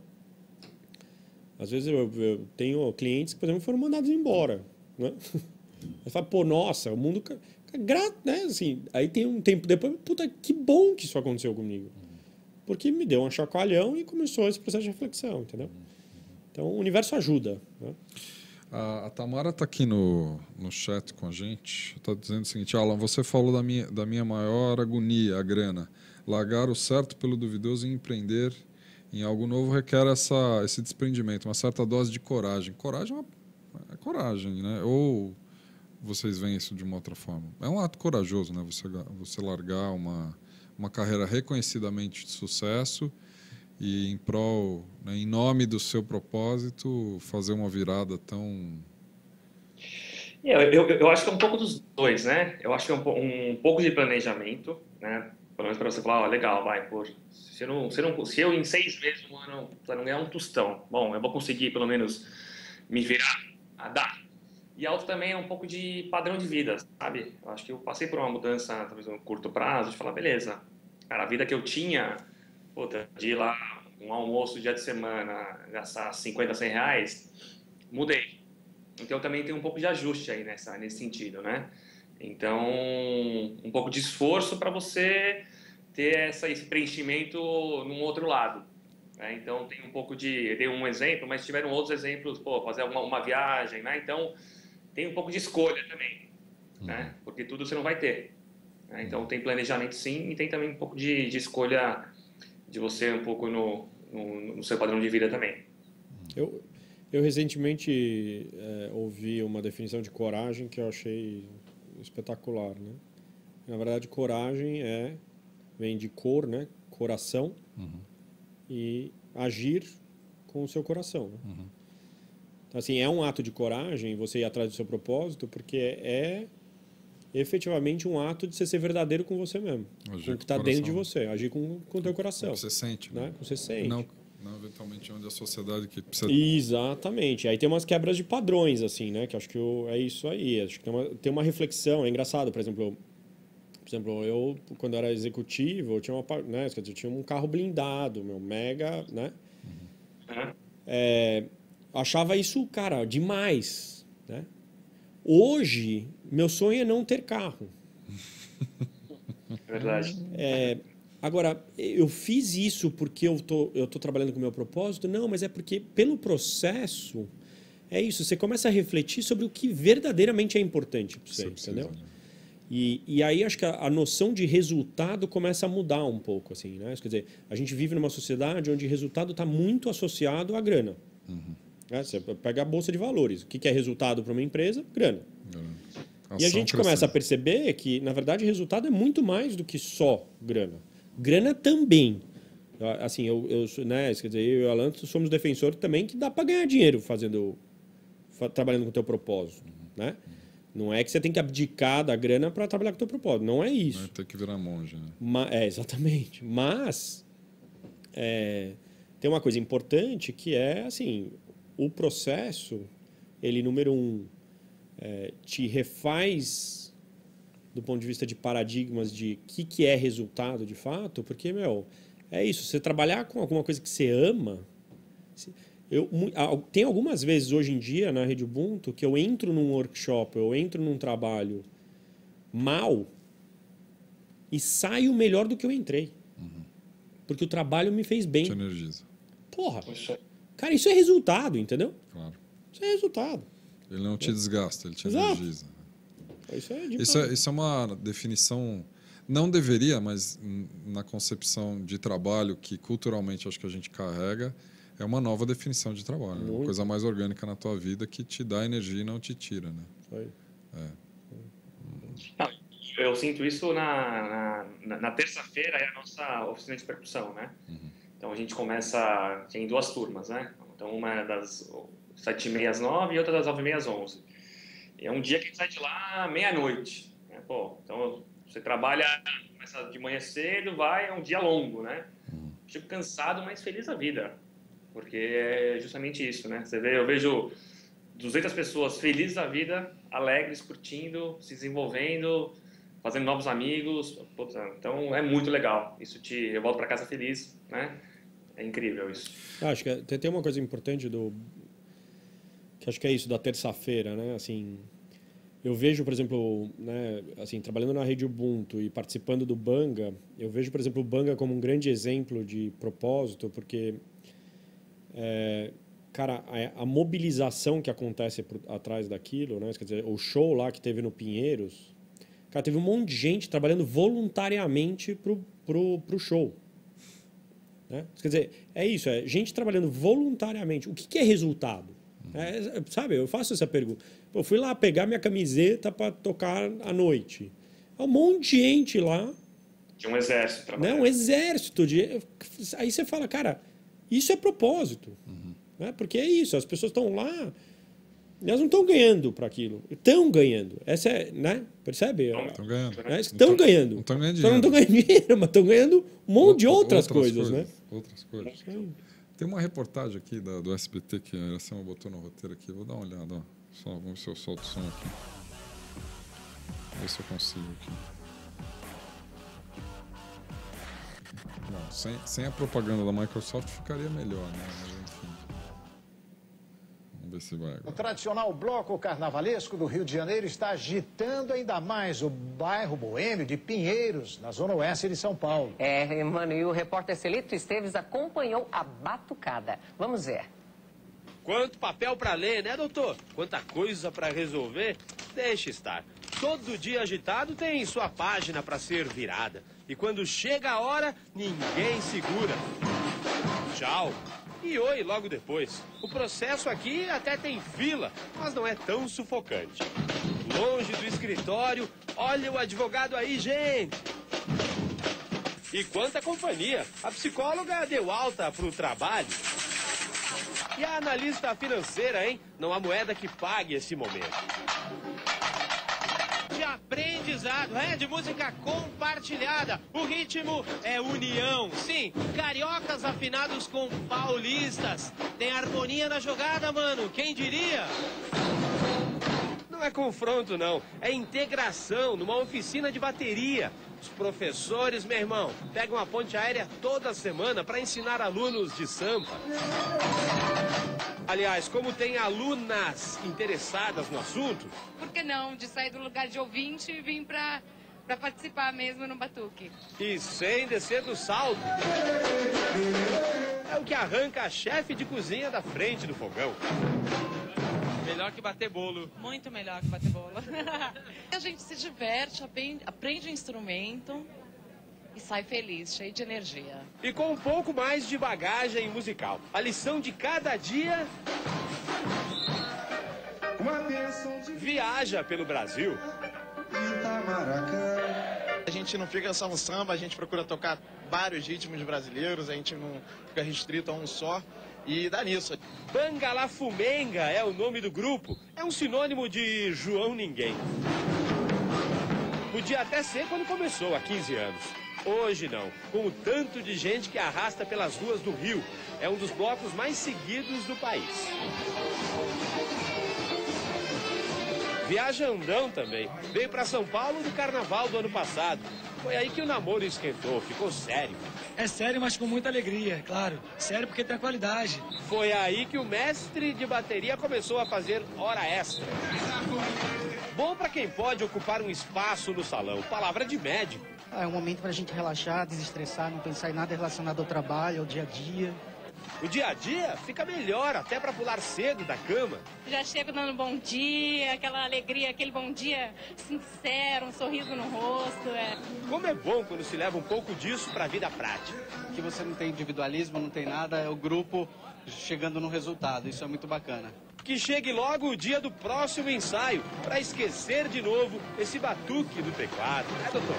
Às vezes eu tenho clientes que, por exemplo, foram mandados embora, né? Aí fala, pô, nossa, o mundo... né? Assim, aí tem um tempo depois, puta, que bom que isso aconteceu comigo. Porque me deu um chacoalhão e começou esse processo de reflexão, entendeu? Então, o universo ajuda. Né? A Tamara está aqui no chat com a gente. Está dizendo o seguinte, Alan, você falou da minha maior agonia, a grana. Largar o certo pelo duvidoso e empreender em algo novo requer esse desprendimento, uma certa dose de coragem. Coragem é coragem, né? Ou vocês veem isso de uma outra forma? É um ato corajoso, né? Você largar uma carreira reconhecidamente de sucesso e em prol, né, em nome do seu propósito, fazer uma virada tão... Eu acho que é um pouco dos dois, né? Eu acho que é um pouco de planejamento, né? Pelo menos para você falar, legal, vai, poxa, se eu em 6 meses, um ano, não ganhar um tostão, bom, eu vou conseguir pelo menos me virar a dar. E a outra também é um pouco de padrão de vida, sabe? Eu acho que eu passei por uma mudança, talvez no curto prazo, de falar, beleza, cara, a vida que eu tinha, puta, de ir lá, um almoço dia de semana, gastar 50, 100 reais, mudei. Então também tem um pouco de ajuste aí nesse sentido, né? Então, um pouco de esforço para você ter esse preenchimento num outro lado. Né? Então, tem um pouco de... Eu dei um exemplo, mas tiveram outros exemplos, fazer uma viagem, né? Então, tem um pouco de escolha também, né? Porque tudo você não vai ter. Né? Então, tem planejamento sim, e tem também um pouco de escolha de você um pouco no seu padrão de vida também. Eu recentemente ouvi uma definição de coragem que eu achei espetacular, né? Na verdade, coragem vem de cor, né? Coração, e agir com o seu coração. Né? Então, assim, é um ato de coragem você ir atrás do seu propósito, porque é efetivamente um ato de você ser verdadeiro com você mesmo. Agir com o que está com o dentro de coração. você. Agir com o teu coração. Você sente, né? Com o que você sente. Não eventualmente onde a sociedade que precisa... Exatamente. Aí tem umas quebras de padrões, assim, né? Que acho que é isso aí. Acho que tem uma reflexão. É engraçado, por exemplo, eu, quando era executivo, eu tinha né? Quer dizer, eu tinha um carro blindado, meu mega, né? Achava isso, cara, demais, né? Hoje, meu sonho é não ter carro. Verdade. Agora, eu fiz isso porque eu tô trabalhando com o meu propósito? Não, mas é porque pelo processo, é isso. Você começa a refletir sobre o que verdadeiramente é importante para você, entendeu? E aí acho que a noção de resultado começa a mudar um pouco, assim, né? Quer dizer, a gente vive numa sociedade onde resultado está muito associado à grana. Né? Você pega a bolsa de valores. O que é resultado para uma empresa? Grana. E a gente começa a perceber que, na verdade, resultado é muito mais do que só grana. Grana também. Assim, né? Quer dizer, eu e o Alan somos defensores também que dá para ganhar dinheiro trabalhando com o teu propósito, né? Não é que você tem que abdicar da grana para trabalhar com o teu propósito. Não é isso. Não é ter que virar monge, né? Exatamente. Mas tem uma coisa importante que é, assim, o processo, ele, número um, te refaz do ponto de vista de paradigmas de o que é resultado de fato, porque, é isso, você trabalhar com alguma coisa que você ama... Tem algumas vezes hoje em dia na Rede Ubuntu que eu entro num workshop, eu entro num trabalho mal e saio melhor do que eu entrei. Porque o trabalho me fez bem. Te energiza. Porra, cara, isso é resultado, entendeu? Claro. Isso é resultado. Ele não te desgasta, ele te Exato. energiza. Isso é uma definição, não deveria, mas na concepção de trabalho que culturalmente acho que a gente carrega, é uma nova definição de trabalho. Né? Uma coisa mais orgânica na tua vida que te dá energia e não te tira. Né? Eu sinto isso na terça-feira, é a nossa oficina de percussão, né? Então a gente começa, tem 2 turmas, né? Então uma é das 7h30 às 9h e outra das 9h30 às 11h. E é um dia que a gente sai de lá meia-noite. Né? Então você trabalha, começa de manhã cedo, é um dia longo, né? Chego cansado, mas feliz da vida. Porque é justamente isso, né? Eu vejo 200 pessoas felizes da vida, alegres, curtindo, se desenvolvendo, fazendo novos amigos. Então é muito legal. Eu volto para casa feliz, né? É incrível isso. Acho que tem uma coisa importante que acho que é isso da terça-feira, né? Assim, eu vejo, por exemplo, né, assim, trabalhando na Rede Ubuntu e participando do Banga, eu vejo, por exemplo, o Banga como um grande exemplo de propósito, porque cara, a mobilização que acontece atrás daquilo, né? Quer dizer, o show lá que teve no Pinheiros, cara, teve um monte de gente trabalhando voluntariamente pro show. Né? Quer dizer, é isso, gente trabalhando voluntariamente. O que é resultado? Sabe, eu faço essa pergunta. Eu fui lá pegar minha camiseta para tocar à noite. Um monte de gente lá. De um exército trabalhando. Né? Um exército. Aí você fala, cara, isso é propósito. Né? Porque é isso, as pessoas estão lá, elas não estão ganhando para aquilo. Estão ganhando. Essa né? Percebe? Estão ganhando. Estão ganhando. Não estão ganhando dinheiro. Só não estão ganhando dinheiro, mas estão ganhando um monte de outras coisas, né? Outras coisas. Tem uma reportagem aqui do SBT que a Iracema botou no roteiro aqui. Vou dar uma olhada. Vamos ver se eu solto o som aqui. Vou ver se eu consigo aqui. Bom, sem a propaganda da Microsoft ficaria melhor, né? Mas enfim. Vamos ver se vai agora. O tradicional bloco carnavalesco do Rio de Janeiro está agitando ainda mais o bairro boêmio de Pinheiros, na zona oeste de São Paulo. Mano, e o repórter Celito Esteves acompanhou a batucada. Vamos ver. Quanto papel para ler, né, doutor? Quanta coisa para resolver. Deixa estar. Todo dia agitado tem sua página para ser virada. E quando chega a hora, ninguém segura. Tchau. E oi logo depois. O processo aqui até tem fila, mas não é tão sufocante. Longe do escritório, olha o advogado aí, gente. E quanta companhia. A psicóloga deu alta pro trabalho. E a analista financeira, hein? Não há moeda que pague esse momento. De aprendizado, de música compartilhada. O ritmo é união. Sim, cariocas afinados com paulistas. Tem harmonia na jogada, mano. Quem diria? Não é confronto, não. É integração numa oficina de bateria. Os professores, meu irmão, pegam a ponte aérea toda semana para ensinar alunos de samba. Aliás, como tem alunas interessadas no assunto... Por que não? De sair do lugar de ouvinte e vir para participar mesmo no batuque. E sem descer do salto. É o que arranca a chefe de cozinha da frente do fogão. Melhor que bater bolo. Muito melhor que bater bolo. A gente se diverte, aprende o instrumento e sai feliz, cheio de energia. E com um pouco mais de bagagem musical. A lição de cada dia... Viaja pelo Brasil. A gente não fica só no samba, a gente procura tocar vários ritmos brasileiros, a gente não fica restrito a um só. E dá nisso. Bangalafumenga é o nome do grupo. É um sinônimo de João Ninguém. Podia até ser quando começou, há 15 anos. Hoje não, com o tanto de gente que arrasta pelas ruas do Rio. É um dos blocos mais seguidos do país. Viajandão também. Veio para São Paulo no carnaval do ano passado. Foi aí que o namoro esquentou, ficou sério. É sério, mas com muita alegria, claro. Sério porque tem qualidade. Foi aí que o mestre de bateria começou a fazer hora extra. Bom para quem pode ocupar um espaço no salão. Palavra de médico. É um momento para a gente relaxar, desestressar, não pensar em nada relacionado ao trabalho, ao dia a dia. O dia a dia fica melhor, até para pular cedo da cama. Já chego dando bom dia, aquela alegria, aquele bom dia sincero, um sorriso no rosto. Como é bom quando se leva um pouco disso para a vida prática. Que você não tem individualismo, não tem nada, é o grupo chegando no resultado, isso é muito bacana. Que chegue logo o dia do próximo ensaio, para esquecer de novo esse batuque do teclado. Doutor?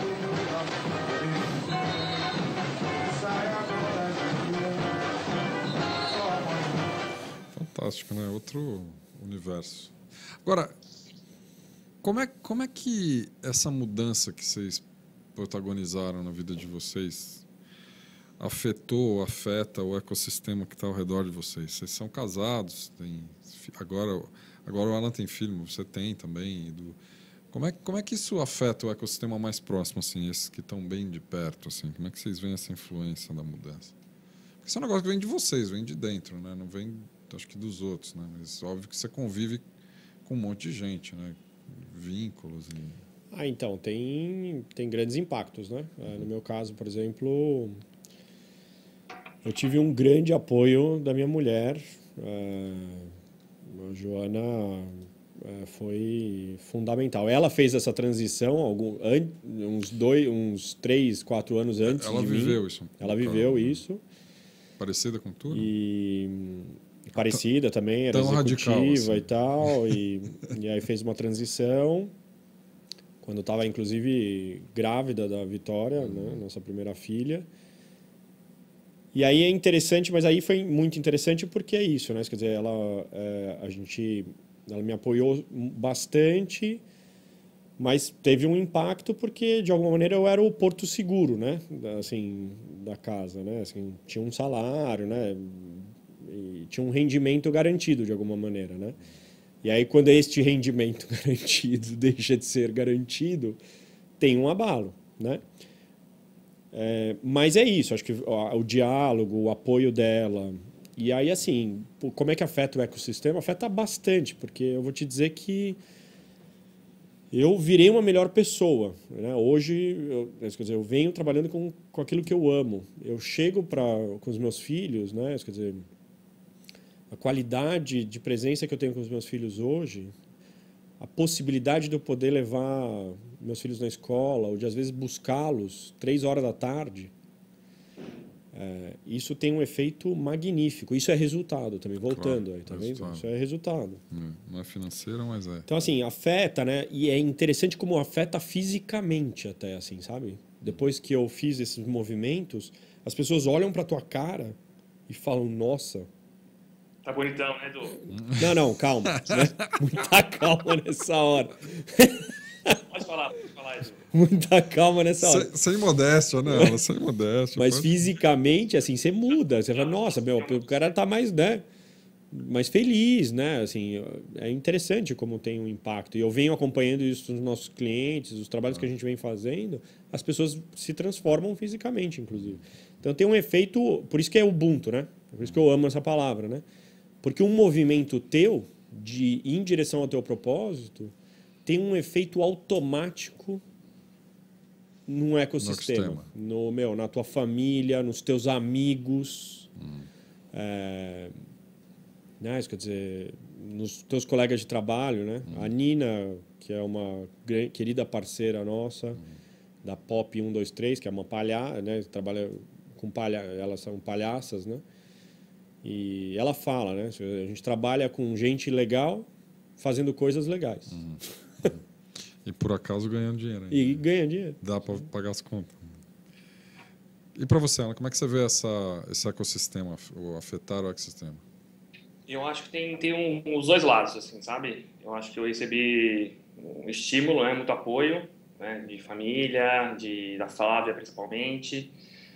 Fantástico, né? Outro universo. Agora, como é que essa mudança que vocês protagonizaram na vida de vocês afetou, afeta o ecossistema que está ao redor de vocês? Vocês são casados, agora o Alan tem filho, você tem também. Como é que isso afeta o ecossistema mais próximo, assim, esses que estão bem de perto, assim? Como é que vocês veem essa influência da mudança? Porque isso é um negócio que vem de vocês, vem de dentro, né? Não vem, acho que, dos outros, né? Mas óbvio que você convive com um monte de gente, né? Vínculos e... Então, tem grandes impactos, né? No meu caso, por exemplo, eu tive um grande apoio da minha mulher. A Joana foi fundamental. Ela fez essa transição uns 3, 4 anos antes de mim. Ela viveu isso. Ela viveu isso. Parecida com tudo? Parecida também, era executiva radical, assim. E tal. E aí fez uma transição. Quando estava, inclusive, grávida da Vitória, né, nossa primeira filha. E aí é interessante, mas aí foi muito interessante porque é isso, né? Quer dizer, ela me apoiou bastante, mas teve um impacto porque, de alguma maneira, eu era o porto seguro, né? Assim, da casa, né? Assim, tinha um salário, né? E tinha um rendimento garantido, de alguma maneira, né? E aí, quando este rendimento garantido deixa de ser garantido, tem um abalo, né? Mas é isso, acho que o diálogo, o apoio dela. E aí, assim, como é que afeta o ecossistema? Afeta bastante, porque eu vou te dizer que eu virei uma melhor pessoa, né? Hoje, quer dizer, eu venho trabalhando com aquilo que eu amo. Eu chego com os meus filhos, né? Quer dizer, a qualidade de presença que eu tenho com os meus filhos hoje, a possibilidade de eu poder levar meus filhos na escola, ou de, às vezes, buscá-los 3 horas da tarde, isso tem um efeito magnífico. Isso é resultado também, voltando. Claro, aí, tá vendo? Isso é resultado. Não é financeiro, mas é. Então, assim, afeta, né? E é interessante como afeta fisicamente até, assim, sabe? Depois que eu fiz esses movimentos, as pessoas olham para tua cara e falam, nossa, Tá bonitão, né, Edu? Não, calma. Né? Muita calma nessa hora. Pode falar, Edu. Muita calma nessa hora. Sem modéstia, né? Sem modéstia. Mas fisicamente, assim, você muda. Você fala, nossa, meu, o cara tá mais, né? Mais feliz, né? Assim, é interessante como tem um impacto. E eu venho acompanhando isso nos nossos clientes, os trabalhos que a gente vem fazendo, as pessoas se transformam fisicamente, inclusive. Então tem um efeito, por isso que é Ubuntu, né? Por isso que eu amo essa palavra, né? Porque um movimento teu de ir em direção ao teu propósito tem um efeito automático num ecossistema. Na tua família, nos teus amigos. Né? Isso quer dizer, nos teus colegas de trabalho, né? A Nina, que é uma querida parceira nossa, da Pop 123, que é uma palhaça, né? Trabalha com elas são palhaças, né? E ela fala, né? A gente trabalha com gente legal fazendo coisas legais. E por acaso ganhando dinheiro. Ainda. E ganha dinheiro. Dá para pagar as contas. E para você, Ana, como é que você vê esse ecossistema, ou afetar o ecossistema? Eu acho que tem os dois lados, assim, sabe? Eu acho que eu recebi um estímulo, né? Muito apoio, né? De família, da Flávia principalmente.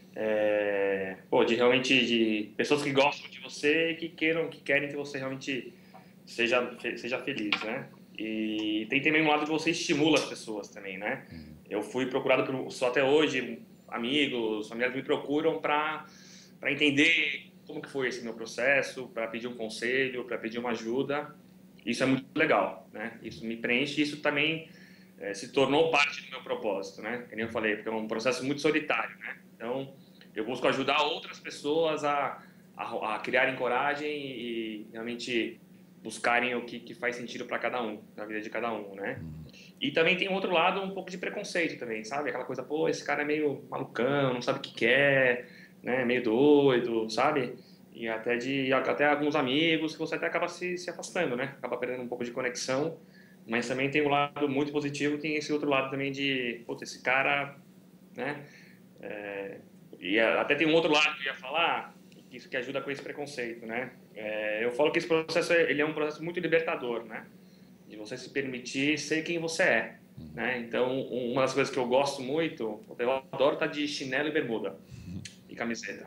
De pessoas que gostam de você e que querem que você realmente seja feliz, né? E tem também um lado que você estimula as pessoas também, né? Eu fui procurado só até hoje, amigos, familiares me procuram para entender como que foi esse meu processo, para pedir um conselho, para pedir uma ajuda. Isso é muito legal, né? Isso me preenche, isso também se tornou parte do meu propósito, né? Como eu falei, porque é um processo muito solitário, né? Então, eu busco ajudar outras pessoas a criarem coragem e realmente buscarem o que faz sentido para cada um, na vida de cada um, né? E também tem um outro lado, um pouco de preconceito também, sabe? Aquela coisa, pô, esse cara é meio malucão, não sabe o que quer, né? Meio doido, sabe? E até alguns amigos que você até acaba se afastando, né? Acaba perdendo um pouco de conexão, mas também tem um lado muito positivo, tem esse outro lado também de, pô, esse cara, né? E até tem um outro lado que eu ia falar, isso que ajuda com esse preconceito, né? Eu falo que esse processo ele é um processo muito libertador, né? De você se permitir ser quem você é, né? Então, uma das coisas que eu gosto muito, eu adoro estar de chinelo e bermuda e camiseta.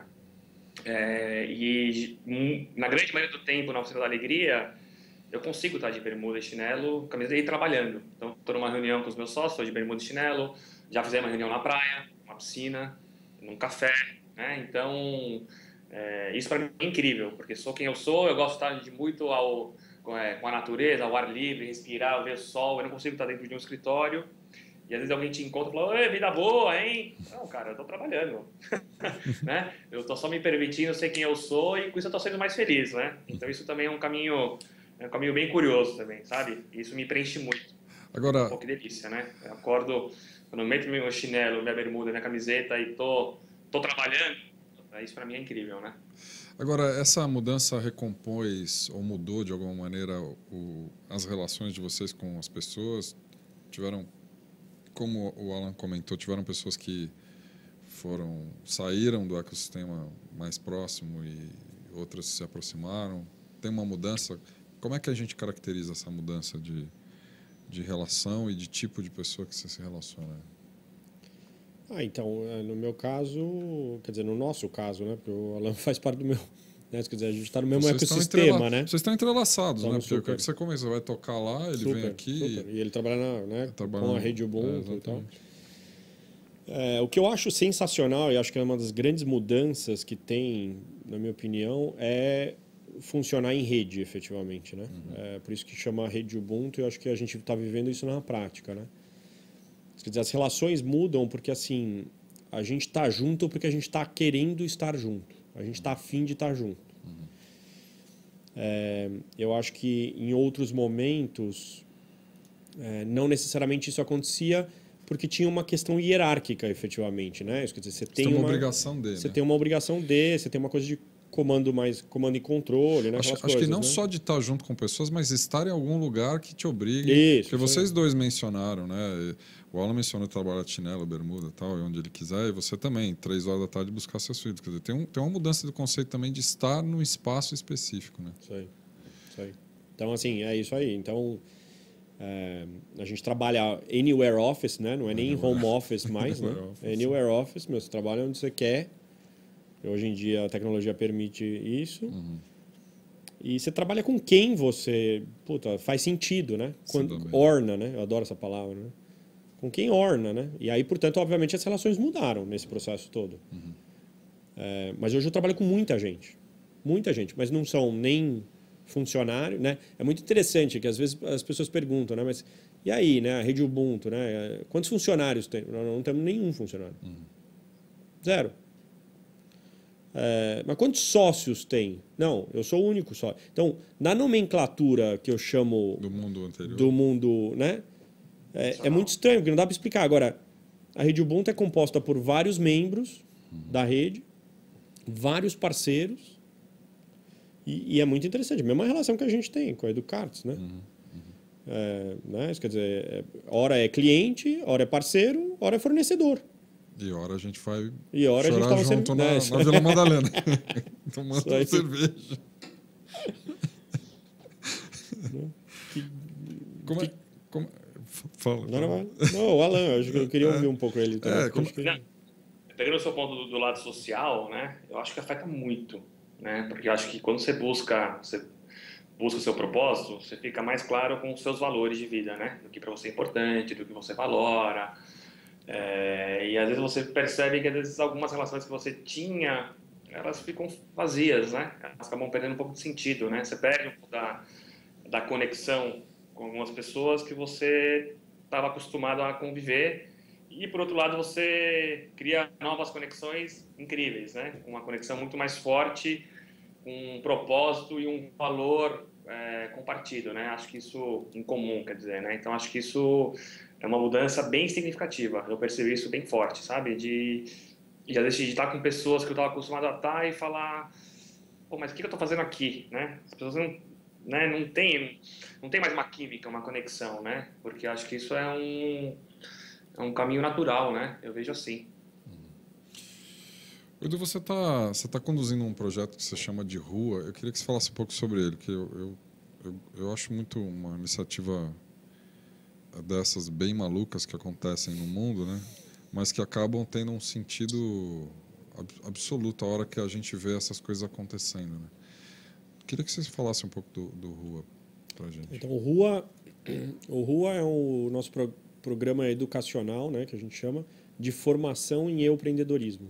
E na grande maioria do tempo, na Oficina da Alegria, eu consigo estar de bermuda e chinelo, camiseta e trabalhando. Então, estou numa reunião com os meus sócios, estou de bermuda e chinelo, já fizemos uma reunião na praia, numa piscina, num café, né? Então, isso para mim é incrível, porque sou quem eu sou, eu gosto de estar muito com a natureza, ao ar livre, respirar, ver o sol, eu não consigo estar dentro de um escritório. E às vezes alguém te encontra e fala, oi, vida boa, hein? Não, cara, eu tô trabalhando, né? Eu tô só me permitindo ser quem eu sou e com isso eu tô sendo mais feliz, né? Então isso também é um caminho bem curioso também, sabe? E isso me preenche muito. Agora... Pô, que delícia, né? Eu acordo, quando eu meto meu chinelo, minha bermuda, minha camiseta e tô trabalhando, isso pra mim é incrível, né? Agora, essa mudança recompôs ou mudou de alguma maneira as relações de vocês com as pessoas? Como o Alan comentou, tiveram pessoas que saíram do ecossistema mais próximo e outras se aproximaram? Tem uma mudança? Como é que a gente caracteriza essa mudança de relação e de tipo de pessoa que você se relaciona? Então, no meu caso, quer dizer, no nosso caso, né? Porque o Alan faz parte do meu... Né? Quer dizer, a gente está no mesmo ecossistema, né? Vocês estão entrelaçados, né? Porque super. você começa, vai tocar lá, ele vem aqui... Super. E ele trabalha com a rede Ubuntu e tal. O que eu acho sensacional, e acho que é uma das grandes mudanças que tem, na minha opinião, é funcionar em rede, efetivamente, né? Por isso que chama rede Ubuntu, e eu acho que a gente está vivendo isso na prática, né? Quer dizer, as relações mudam porque, assim, a gente está junto porque a gente está querendo estar junto. A gente está afim de estar junto. Eu acho que em outros momentos não necessariamente isso acontecia porque tinha uma questão hierárquica, efetivamente, né? Isso quer dizer, você tem uma obrigação de, você tem uma obrigação de, você tem uma coisa de comando e controle, né? Acho Coisas, que não né? só de estar junto com pessoas, mas estar em algum lugar que te obrigue. Isso, porque vocês dois mencionaram, né? O Alan mencionou trabalhar chinelo, bermuda e tal, onde ele quiser, e você também, 3 horas da tarde, buscar seus filhos. Quer dizer, tem uma mudança do conceito também de estar num espaço específico, né? Isso aí. Então, assim, é isso aí. Então, a gente trabalha anywhere office, né? Não é nem home office mais, né? Anywhere office, você trabalha onde você quer. Hoje em dia a tecnologia permite isso. E você trabalha com quem você... Puta, faz sentido, né? Orna, né? Eu adoro essa palavra, né? Com quem orna, né? E aí, portanto, obviamente, as relações mudaram nesse processo todo. Mas hoje eu trabalho com muita gente. Muita gente. Mas não são nem funcionário, né? É muito interessante que às vezes as pessoas perguntam, né? Mas e aí, né? A rede Ubuntu, né? Quantos funcionários tem? Nós não temos nenhum funcionário. 0. Mas quantos sócios tem? Não, eu sou o único sócio. Então, na nomenclatura que eu chamo... Do mundo anterior. Do mundo, né? É muito estranho, porque não dá para explicar. Agora, a rede Ubuntu é composta por vários membros da rede, vários parceiros, e é muito interessante. A mesma relação que a gente tem com a Educards, né? Né? Isso quer dizer, hora é cliente, hora é parceiro, hora é fornecedor. E hora a gente vai chorar junto na Vila Madalena. Tomando cerveja. Fala. Não, o Alan, acho que eu queria ouvir um pouco ele. Pegando o seu ponto do lado social, né? Eu acho que afeta muito, né? Porque eu acho que quando você busca o seu propósito, você fica mais claro com os seus valores de vida, né? Do que para você é importante, do que você valora. E às vezes você percebe que às vezes algumas relações que você tinha, elas ficam vazias, né? Elas acabam perdendo um pouco de sentido, né? Você perde um pouco da conexão com algumas pessoas que você estava acostumado a conviver, e por outro lado você cria novas conexões incríveis, né? Uma conexão muito mais forte, um propósito e um valor compartido, né? Acho que isso em comum, quer dizer, né? Então acho que isso é uma mudança bem significativa. Eu percebi isso bem forte, sabe? De às vezes de estar com pessoas que eu estava acostumado a estar e falar, pô, mas o que eu estou fazendo aqui, né? As pessoas não tem mais uma química, uma conexão, né? Porque acho que isso é um caminho natural, né? Eu vejo assim. Edu, você tá conduzindo um projeto que você chama de Rua. Eu queria que você falasse um pouco sobre ele, que eu acho muito uma iniciativa dessas bem malucas que acontecem no mundo, né? Mas que acabam tendo um sentido absoluto a hora que a gente vê essas coisas acontecendo, né? Queria que você falasse um pouco do Rua pra gente. Então, o Rua é o nosso programa educacional, né, que a gente chama, de formação em empreendedorismo.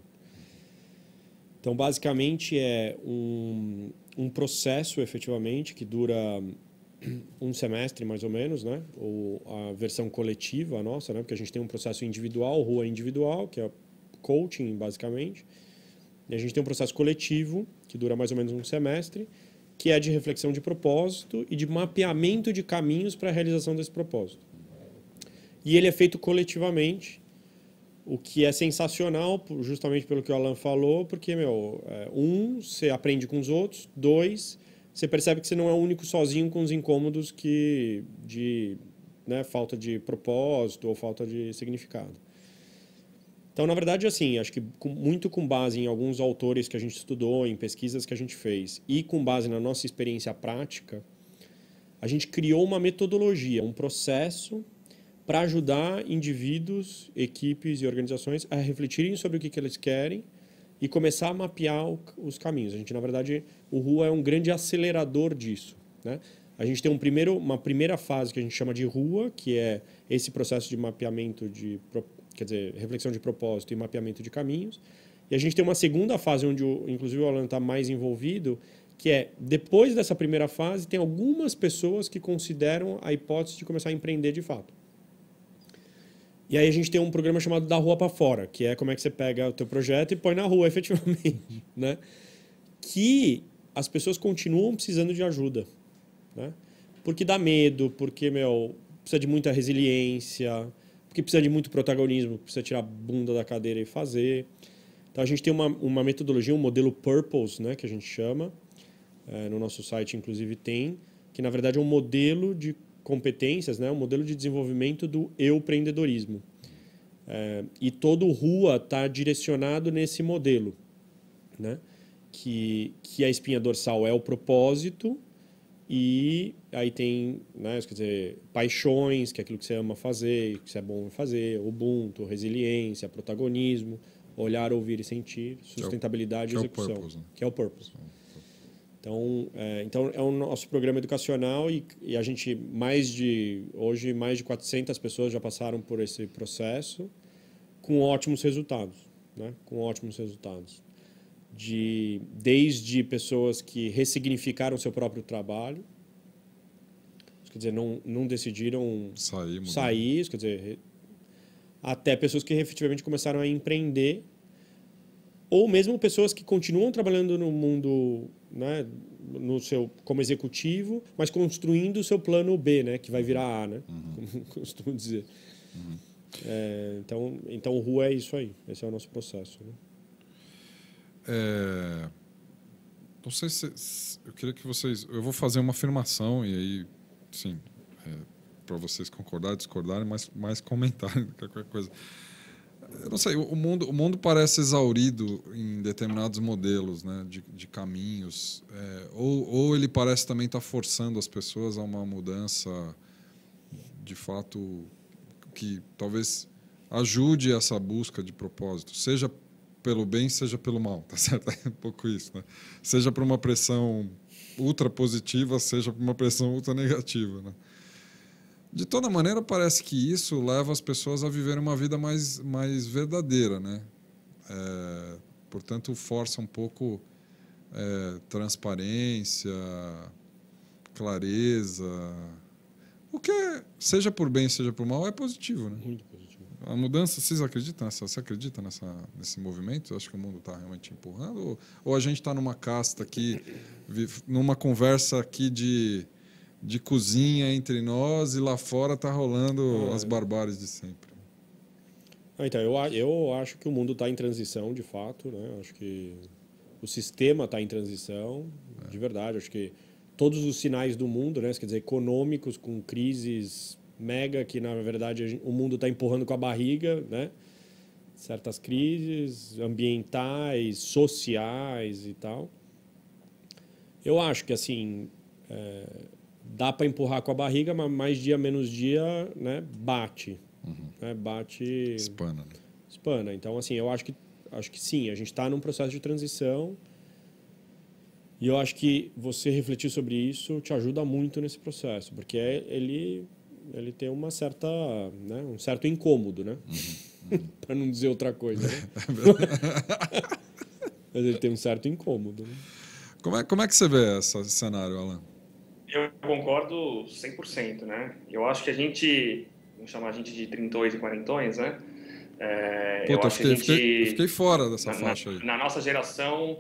Então, basicamente, é um processo, efetivamente, que dura um semestre, mais ou menos, né? Ou a versão coletiva, a nossa, né? Porque a gente tem um processo individual, Rua individual, que é coaching, basicamente. E a gente tem um processo coletivo, que dura mais ou menos um semestre, que é de reflexão de propósito e de mapeamento de caminhos para a realização desse propósito. E ele é feito coletivamente, o que é sensacional, justamente pelo que o Alan falou, porque, você aprende com os outros, 2, você percebe que você não é o único sozinho com os incômodos de falta de propósito ou falta de significado. Então, na verdade, assim, acho que muito com base em alguns autores que a gente estudou, em pesquisas que a gente fez, e com base na nossa experiência prática, a gente criou uma metodologia, um processo para ajudar indivíduos, equipes e organizações a refletirem sobre o que eles querem e começar a mapear os caminhos. A gente, na verdade, o Rua é um grande acelerador disso, né? A gente tem uma primeira fase que a gente chama de Rua, que é esse processo de mapeamento reflexão de propósito e mapeamento de caminhos. E a gente tem uma segunda fase, onde inclusive o Alan está mais envolvido, que é, depois dessa primeira fase, tem algumas pessoas que consideram a hipótese de começar a empreender de fato. E aí a gente tem um programa chamado Da Rua para Fora, que é como é que você pega o teu projeto e põe na rua, efetivamente, né? Que as pessoas continuam precisando de ajuda, né? Porque dá medo, porque, precisa de muita resiliência, porque precisa de muito protagonismo, precisa tirar a bunda da cadeira e fazer. Então, a gente tem uma metodologia, um modelo Purpose, né, que a gente chama, no nosso site, inclusive, tem, que, na verdade, é um modelo de competências, né, um modelo de desenvolvimento do empreendedorismo. E todo o RUA está direcionado nesse modelo, né, que a espinha dorsal é o propósito, e aí tem, né, quer dizer, paixões, que é aquilo que você ama fazer, que você é bom em fazer, Ubuntu, resiliência, protagonismo, olhar, ouvir e sentir, sustentabilidade e execução, que é o purpose. Então é o nosso programa educacional e a gente, hoje, mais de 400 pessoas já passaram por esse processo com ótimos resultados, né? Com ótimos resultados. Desde pessoas que ressignificaram seu próprio trabalho, quer dizer, não decidiram sair, quer dizer, até pessoas que efetivamente começaram a empreender, ou mesmo pessoas que continuam trabalhando no mundo, né, como executivo, mas construindo o seu plano B, né, que vai virar A, né, como costumo dizer. Então o RUA é isso aí, esse é o nosso processo, né? Não sei se eu queria que vocês, eu vou fazer uma afirmação e aí, sim, para vocês concordarem, discordarem, mas mais comentarem do que qualquer coisa. Eu não sei, o mundo parece exaurido em determinados modelos, né, de caminhos, ou ele parece também estar forçando as pessoas a uma mudança, de fato, que talvez ajude essa busca de propósito, seja pelo bem, seja pelo mal, tá certo? É um pouco isso, né? Seja por uma pressão ultra positiva, seja por uma pressão ultra negativa, né? De toda maneira, parece que isso leva as pessoas a viverem uma vida mais verdadeira, né? Portanto, força um pouco transparência, clareza. O que, seja por bem, seja por mal, é positivo, né? Muito positivo. A mudança, vocês acreditam você acredita nesse movimento? Eu acho que o mundo está realmente empurrando? Ou a gente está numa casta aqui, numa conversa aqui de cozinha entre nós e lá fora está rolando as barbáries de sempre? Então, eu acho que o mundo está em transição, de fato, né? Acho que o sistema está em transição, de verdade. Acho que todos os sinais do mundo, né? Quer dizer, econômicos, com crises mega, que na verdade o mundo está empurrando com a barriga, né? Certas crises ambientais, sociais e tal. Eu acho que, assim, dá para empurrar com a barriga, mas mais dia, menos dia, né, bate. Né, bate... Espana. Então, assim, eu acho que sim, a gente está num processo de transição e eu acho que você refletir sobre isso te ajuda muito nesse processo, porque ele tem uma certa, né, um certo incômodo, né? Para não dizer outra coisa, né? Mas ele tem um certo incômodo, né? Como é que você vê esse cenário, Alan? Eu concordo 100%, né? Eu acho que a gente, vamos chamar a gente de trintões e quarentões, né? Eu fiquei fora dessa faixa aí. Na nossa geração,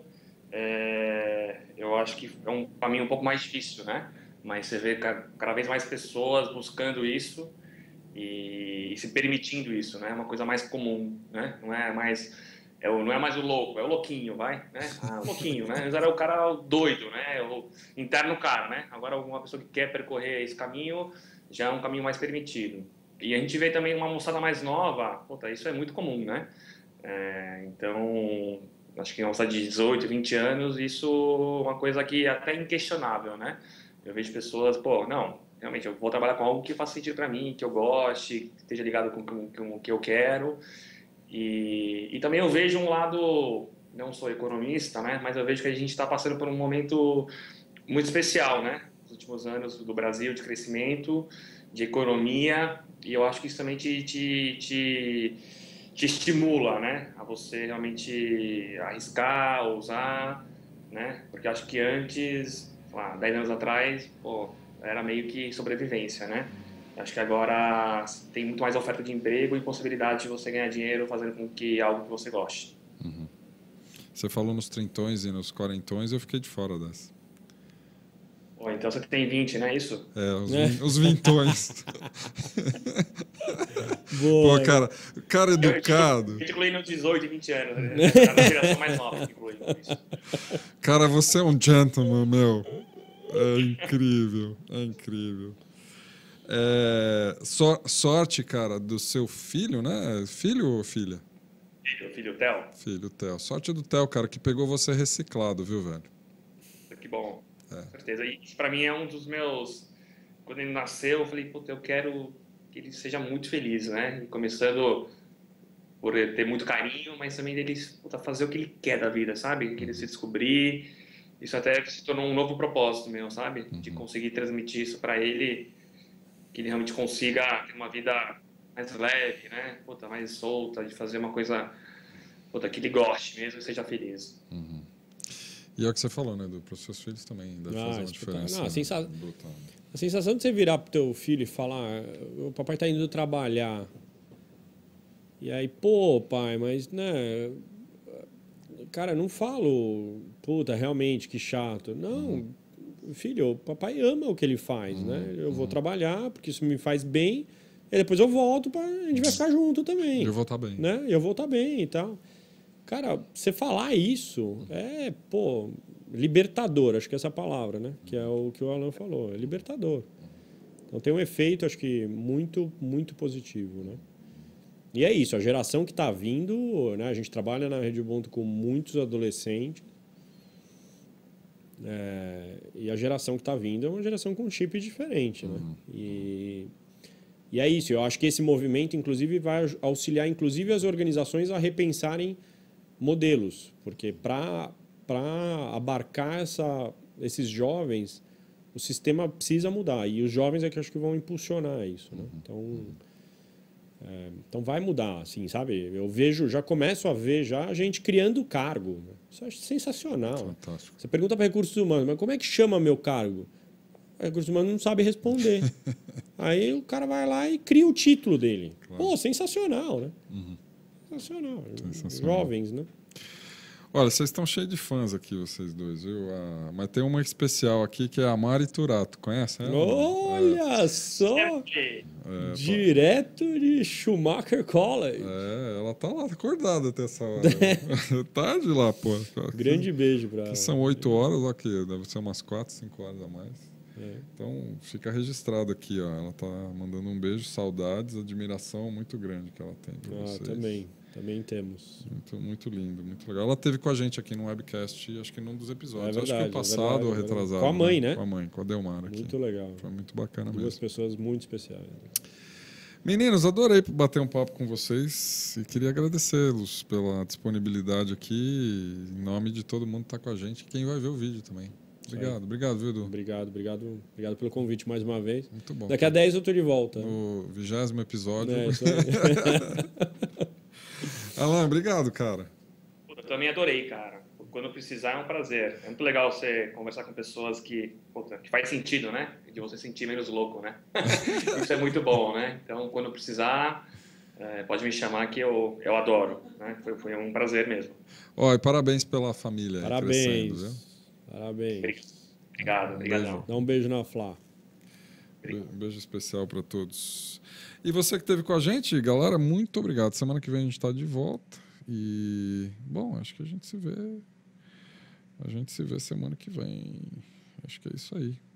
eu acho que é um caminho um pouco mais difícil, né? Mas você vê cada vez mais pessoas buscando isso e se permitindo isso, né? É uma coisa mais comum, né? Não é mais o louco, é o louquinho, vai, né? O louquinho, né? Antes era o cara doido, né? O interno cara, né? Agora uma pessoa que quer percorrer esse caminho já é um caminho mais permitido. E a gente vê também uma moçada mais nova, isso é muito comum, né? Então, acho que uma moçada de 18, 20 anos, isso é uma coisa que é até inquestionável, né? Eu vejo pessoas, não, realmente eu vou trabalhar com algo que faça sentido para mim, que eu goste, que esteja ligado com o que eu quero. E também eu vejo um lado, não sou economista, né, mas eu vejo que a gente está passando por um momento muito especial, né, nos últimos anos do Brasil, de crescimento, de economia, e eu acho que isso também te estimula, né, a você realmente arriscar, ousar, né, porque acho que antes, 10 anos atrás, era meio que sobrevivência, né. Acho que agora tem muito mais oferta de emprego e possibilidade de você ganhar dinheiro fazendo com que algo que você goste. Você falou nos trintões e nos quarentões, eu fiquei de fora dessa. Bom, então você tem 20, não é isso? Os vintões. Boa. Pô, cara educado. Eu incluí nos 18 e 20 anos. Né? É a geração mais nova que inclui isso. Cara, você é um gentleman, meu. É incrível, é incrível. Sorte, cara, do seu filho, né? Filho ou filha? Filho, Theo. Filho, Theo. Sorte do Theo, cara, que pegou você reciclado, viu, velho? Que bom. Com certeza. E isso pra mim é um dos meus... Quando ele nasceu, eu falei, puta, eu quero que ele seja muito feliz, né? E começando por ter muito carinho, mas também dele fazer o que ele quer da vida, sabe? Que ele se descobrir. Isso até se tornou um novo propósito meu, sabe? De conseguir transmitir isso pra ele, que ele realmente consiga ter uma vida mais leve, né? Puta, mais solta, de fazer uma coisa que ele goste mesmo e seja feliz. E é o que você falou, né, Edu? Para os seus filhos também deve fazer uma diferença. Não, a sensação de você virar pro teu filho e falar, o papai tá indo trabalhar. E aí, pô, pai, mas, né... Cara, não falo, puta, realmente, que chato. Não, filho, o papai ama o que ele faz, né? Eu vou trabalhar, porque isso me faz bem, e depois eu volto, a gente vai ficar junto também. Eu vou estar bem. Né? Eu vou estar bem e tal. Cara, você falar isso libertador, acho que é essa palavra, né? Que é o que o Alan falou, é libertador. Então tem um efeito, acho que muito, muito positivo, né? E é isso, a geração que está vindo, né? A gente trabalha na Rede Ubuntu com muitos adolescentes, e a geração que está vindo é uma geração com um chip diferente, né? E é isso, eu acho que esse movimento, inclusive, vai auxiliar, inclusive, as organizações a repensarem modelos, porque para abarcar esses jovens, o sistema precisa mudar, e os jovens é que acho que vão impulsionar isso, né? Então vai mudar, assim, sabe? Eu já começo a ver já a gente criando cargo, né? Isso eu acho sensacional. Fantástico. Você pergunta para recursos humanos, mas como é que chama meu cargo? O recursos humanos não sabe responder. Aí o cara vai lá e cria o título dele. Claro. Pô, sensacional, né? Sensacional. Jovens, né? Olha, vocês estão cheios de fãs aqui, vocês dois, viu? Mas tem uma especial aqui que é a Mari Turato. Conhece ela? Olha só! Direto de Schumacher College. Ela tá lá acordada até essa hora. Tarde lá, pô. Grande beijo pra ela. São 8 horas, ó, que deve ser umas 4, 5 horas a mais. Então, fica registrado aqui, ó. Ela tá mandando um beijo, saudades, admiração muito grande que ela tem por vocês. Também temos. Muito lindo, muito legal. Ela esteve com a gente aqui no webcast, acho que num dos episódios. Verdade, acho que o passado ou retrasado. Com a mãe, né? Com a mãe, com a Delmar aqui. Muito legal. Foi muito bacana mesmo. Duas pessoas muito especiais. Meninos, adorei bater um papo com vocês e queria agradecê-los pela disponibilidade aqui, em nome de todo mundo que está com a gente e quem vai ver o vídeo também. Obrigado, viu, Edu? Obrigado pelo convite mais uma vez. Muito bom. Daqui a 10 eu tô de volta. No 20º episódio. Isso aí. Alan, obrigado, cara. Eu também adorei, cara. Quando precisar é um prazer. É muito legal você conversar com pessoas que faz sentido, né? De você sentir menos louco, né? Isso é muito bom, né? Então, quando precisar, pode me chamar que eu adoro, né? Foi um prazer mesmo. E parabéns pela família. Parabéns. Crescendo, viu? Parabéns. Obrigado. Dá um beijo na Flá. Um beijo especial para todos. E você que esteve com a gente, galera, muito obrigado. Semana que vem a gente está de volta. E, bom, acho que a gente se vê semana que vem. Acho que é isso aí.